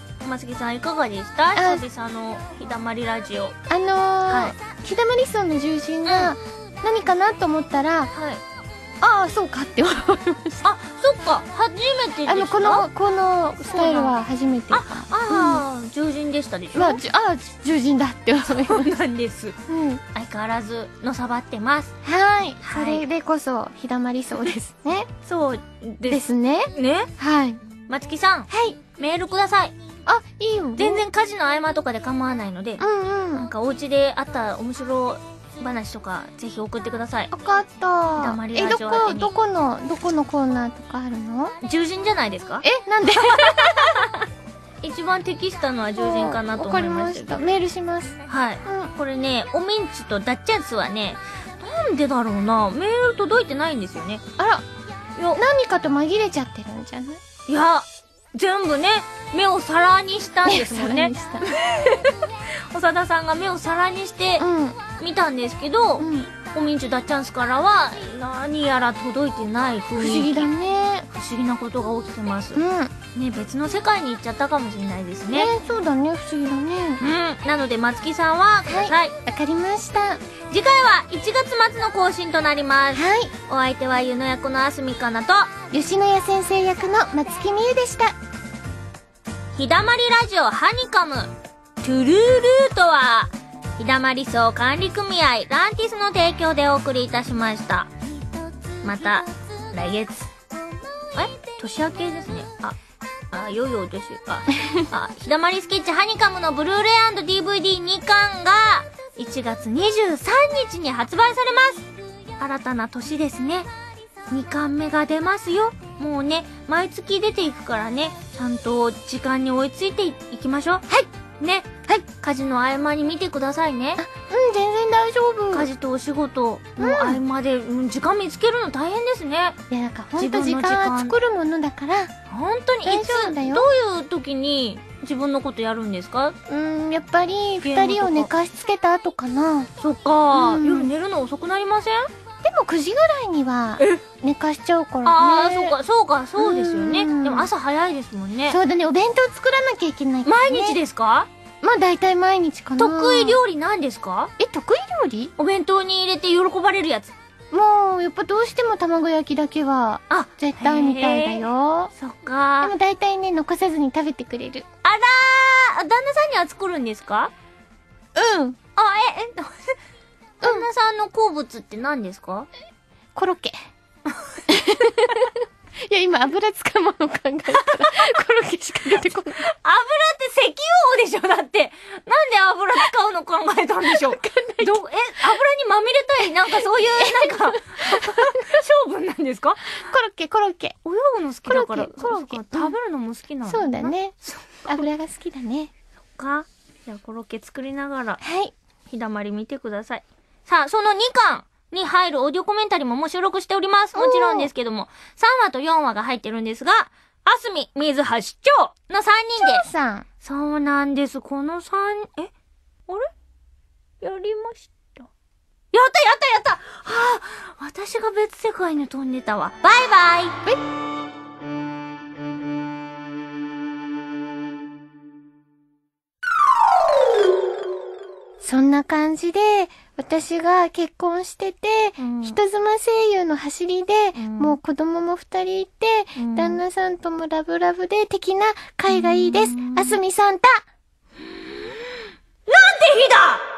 [SPEAKER 1] 松木さんいかがでした？久々のひだまりラジオ。
[SPEAKER 2] あのー、はい、ひだまり荘の獣人が何かなと思ったら、はい、ああ、そうかって思いました。
[SPEAKER 1] あ、そっか、初めてでした。
[SPEAKER 2] あの、この、このスタイルは初めて。
[SPEAKER 1] あ、ああ、うん、獣人でしたでしょ。
[SPEAKER 2] まあ、じああ、獣人だって思いました。
[SPEAKER 1] そうなんです。うん。相変わらず、のさばってます。
[SPEAKER 2] はい。それでこそ、ひだまり荘ですね。
[SPEAKER 1] そうです。
[SPEAKER 2] ですね。
[SPEAKER 1] ね。
[SPEAKER 2] はい。
[SPEAKER 1] 松木さん。
[SPEAKER 2] はい。
[SPEAKER 1] メールください。
[SPEAKER 2] あ、いいよ。
[SPEAKER 1] 全然家事の合間とかで構わないので。うんうん。なんかお家であった面白い話とか、ぜひ送ってください。
[SPEAKER 2] わかった。え、どこ、どこの、どこのコーナーとかあるの？
[SPEAKER 1] 獣人じゃないですか？
[SPEAKER 2] え、なんで？
[SPEAKER 1] 一番適したのは獣人かなと思いましたけど。
[SPEAKER 2] わかりました。メールします。
[SPEAKER 1] はい。うん、これね、おミンチとダッチャンスはね、なんでだろうな、メール届いてないんですよね。
[SPEAKER 2] あら、いや、何かと紛れちゃってるんじゃない？
[SPEAKER 1] いや、全部ね、目を皿にしたんですもんね。長田さんが目を皿にして見たんですけど、うん、おミンチダッチャンスからは何やら届いてない雰囲気。
[SPEAKER 2] 不思議だね。
[SPEAKER 1] 不思議なことが起きてます。うん、ね、別の世界に行っちゃったかもしれないですね。
[SPEAKER 2] ね、そうだね、不思議だね。
[SPEAKER 1] うん、なので松木さんはください。
[SPEAKER 2] はい、わかりました。
[SPEAKER 1] 次回はいちがつ末の更新となります。はい。お相手は湯野役のあすみかなと、
[SPEAKER 2] 吉野家先生役の松木美優でした。
[SPEAKER 1] ひだまりラジオハニカムトゥルールーとは、ひだまり荘管理組合ランティスの提供でお送りいたしました。また来月、え年明けですね。ああ、よいお年、あ、あ、ひだまりスケッチハニカムのブルーレイ&ディーブイディーに 巻がいちがつにじゅうさんにちに発売されます。新たな年ですね。にかんめが出ますよ。もうね、毎月出ていくからね、ちゃんと時間に追いついていきましょう。はい。ね。
[SPEAKER 2] はい。
[SPEAKER 1] 家事の合間に見てくださいね。
[SPEAKER 2] あ、うん、全然大丈夫。
[SPEAKER 1] 家事とお仕事の合間で、うん、時間見つけるの大変ですね。
[SPEAKER 2] いや、なんかほんと時間は作るものだから。
[SPEAKER 1] 本当にいつ、どういう時に自分のことやるんですか？
[SPEAKER 2] うん、やっぱり二人を寝かしつけた後かな。
[SPEAKER 1] そっか、うん、夜寝るの遅くなりません？
[SPEAKER 2] でもくじぐらいには寝かしちゃうからね。
[SPEAKER 1] ああ、そうか、そうか、そうですよね。でも朝早いですもんね。
[SPEAKER 2] そうだね、お弁当作らなきゃいけないからね。
[SPEAKER 1] 毎日ですか？
[SPEAKER 2] まあ大体毎日かな。
[SPEAKER 1] 得意料理なんですか？
[SPEAKER 2] え、得意料理？
[SPEAKER 1] お弁当に入れて喜ばれるやつ。
[SPEAKER 2] もう、やっぱどうしても卵焼きだけは、あ、絶対みたいだよ。
[SPEAKER 1] そっか。
[SPEAKER 2] でも大体ね、残さずに食べてくれる。
[SPEAKER 1] あらー、旦那さんには作るんですか？
[SPEAKER 2] うん。
[SPEAKER 1] あ、え、え、旦那さんの好物って何ですか？
[SPEAKER 2] コロッケ。いや、今油使うもの考えたら、コロッケしか出てこない。油
[SPEAKER 1] って石油王でしょ？だって。なんで油使うの考えたんでしょう？ど、え、油にまみれたい、なんかそういう、なんか、勝負なんですか？
[SPEAKER 2] コロッケ、コロッケ。
[SPEAKER 1] 泳ぐの好きだから、コロッケ。食べるのも好きなの？
[SPEAKER 2] そうだね。油が好きだね。
[SPEAKER 1] そっか。じゃあコロッケ作りながら、
[SPEAKER 2] はい。
[SPEAKER 1] ひだまり見てください。さあ、そのにかんに入るオーディオコメンタリーももう収録しております。もちろんですけども、さんわとよんわが入ってるんですが、あすみ、みずはしちょうのさんにんで。
[SPEAKER 2] そうさん。
[SPEAKER 1] そうなんです。このさん、えあれやりました。やったやったやったはぁ、あ、私が別世界に飛んでたわ。バイバイ。
[SPEAKER 2] はい。そんな感じで、私が結婚してて、うん、人妻声優の走りで、うん、もう子供も二人いて、うん、旦那さんともラブラブで的な回がいいです。あすみさんた。なんて日だ！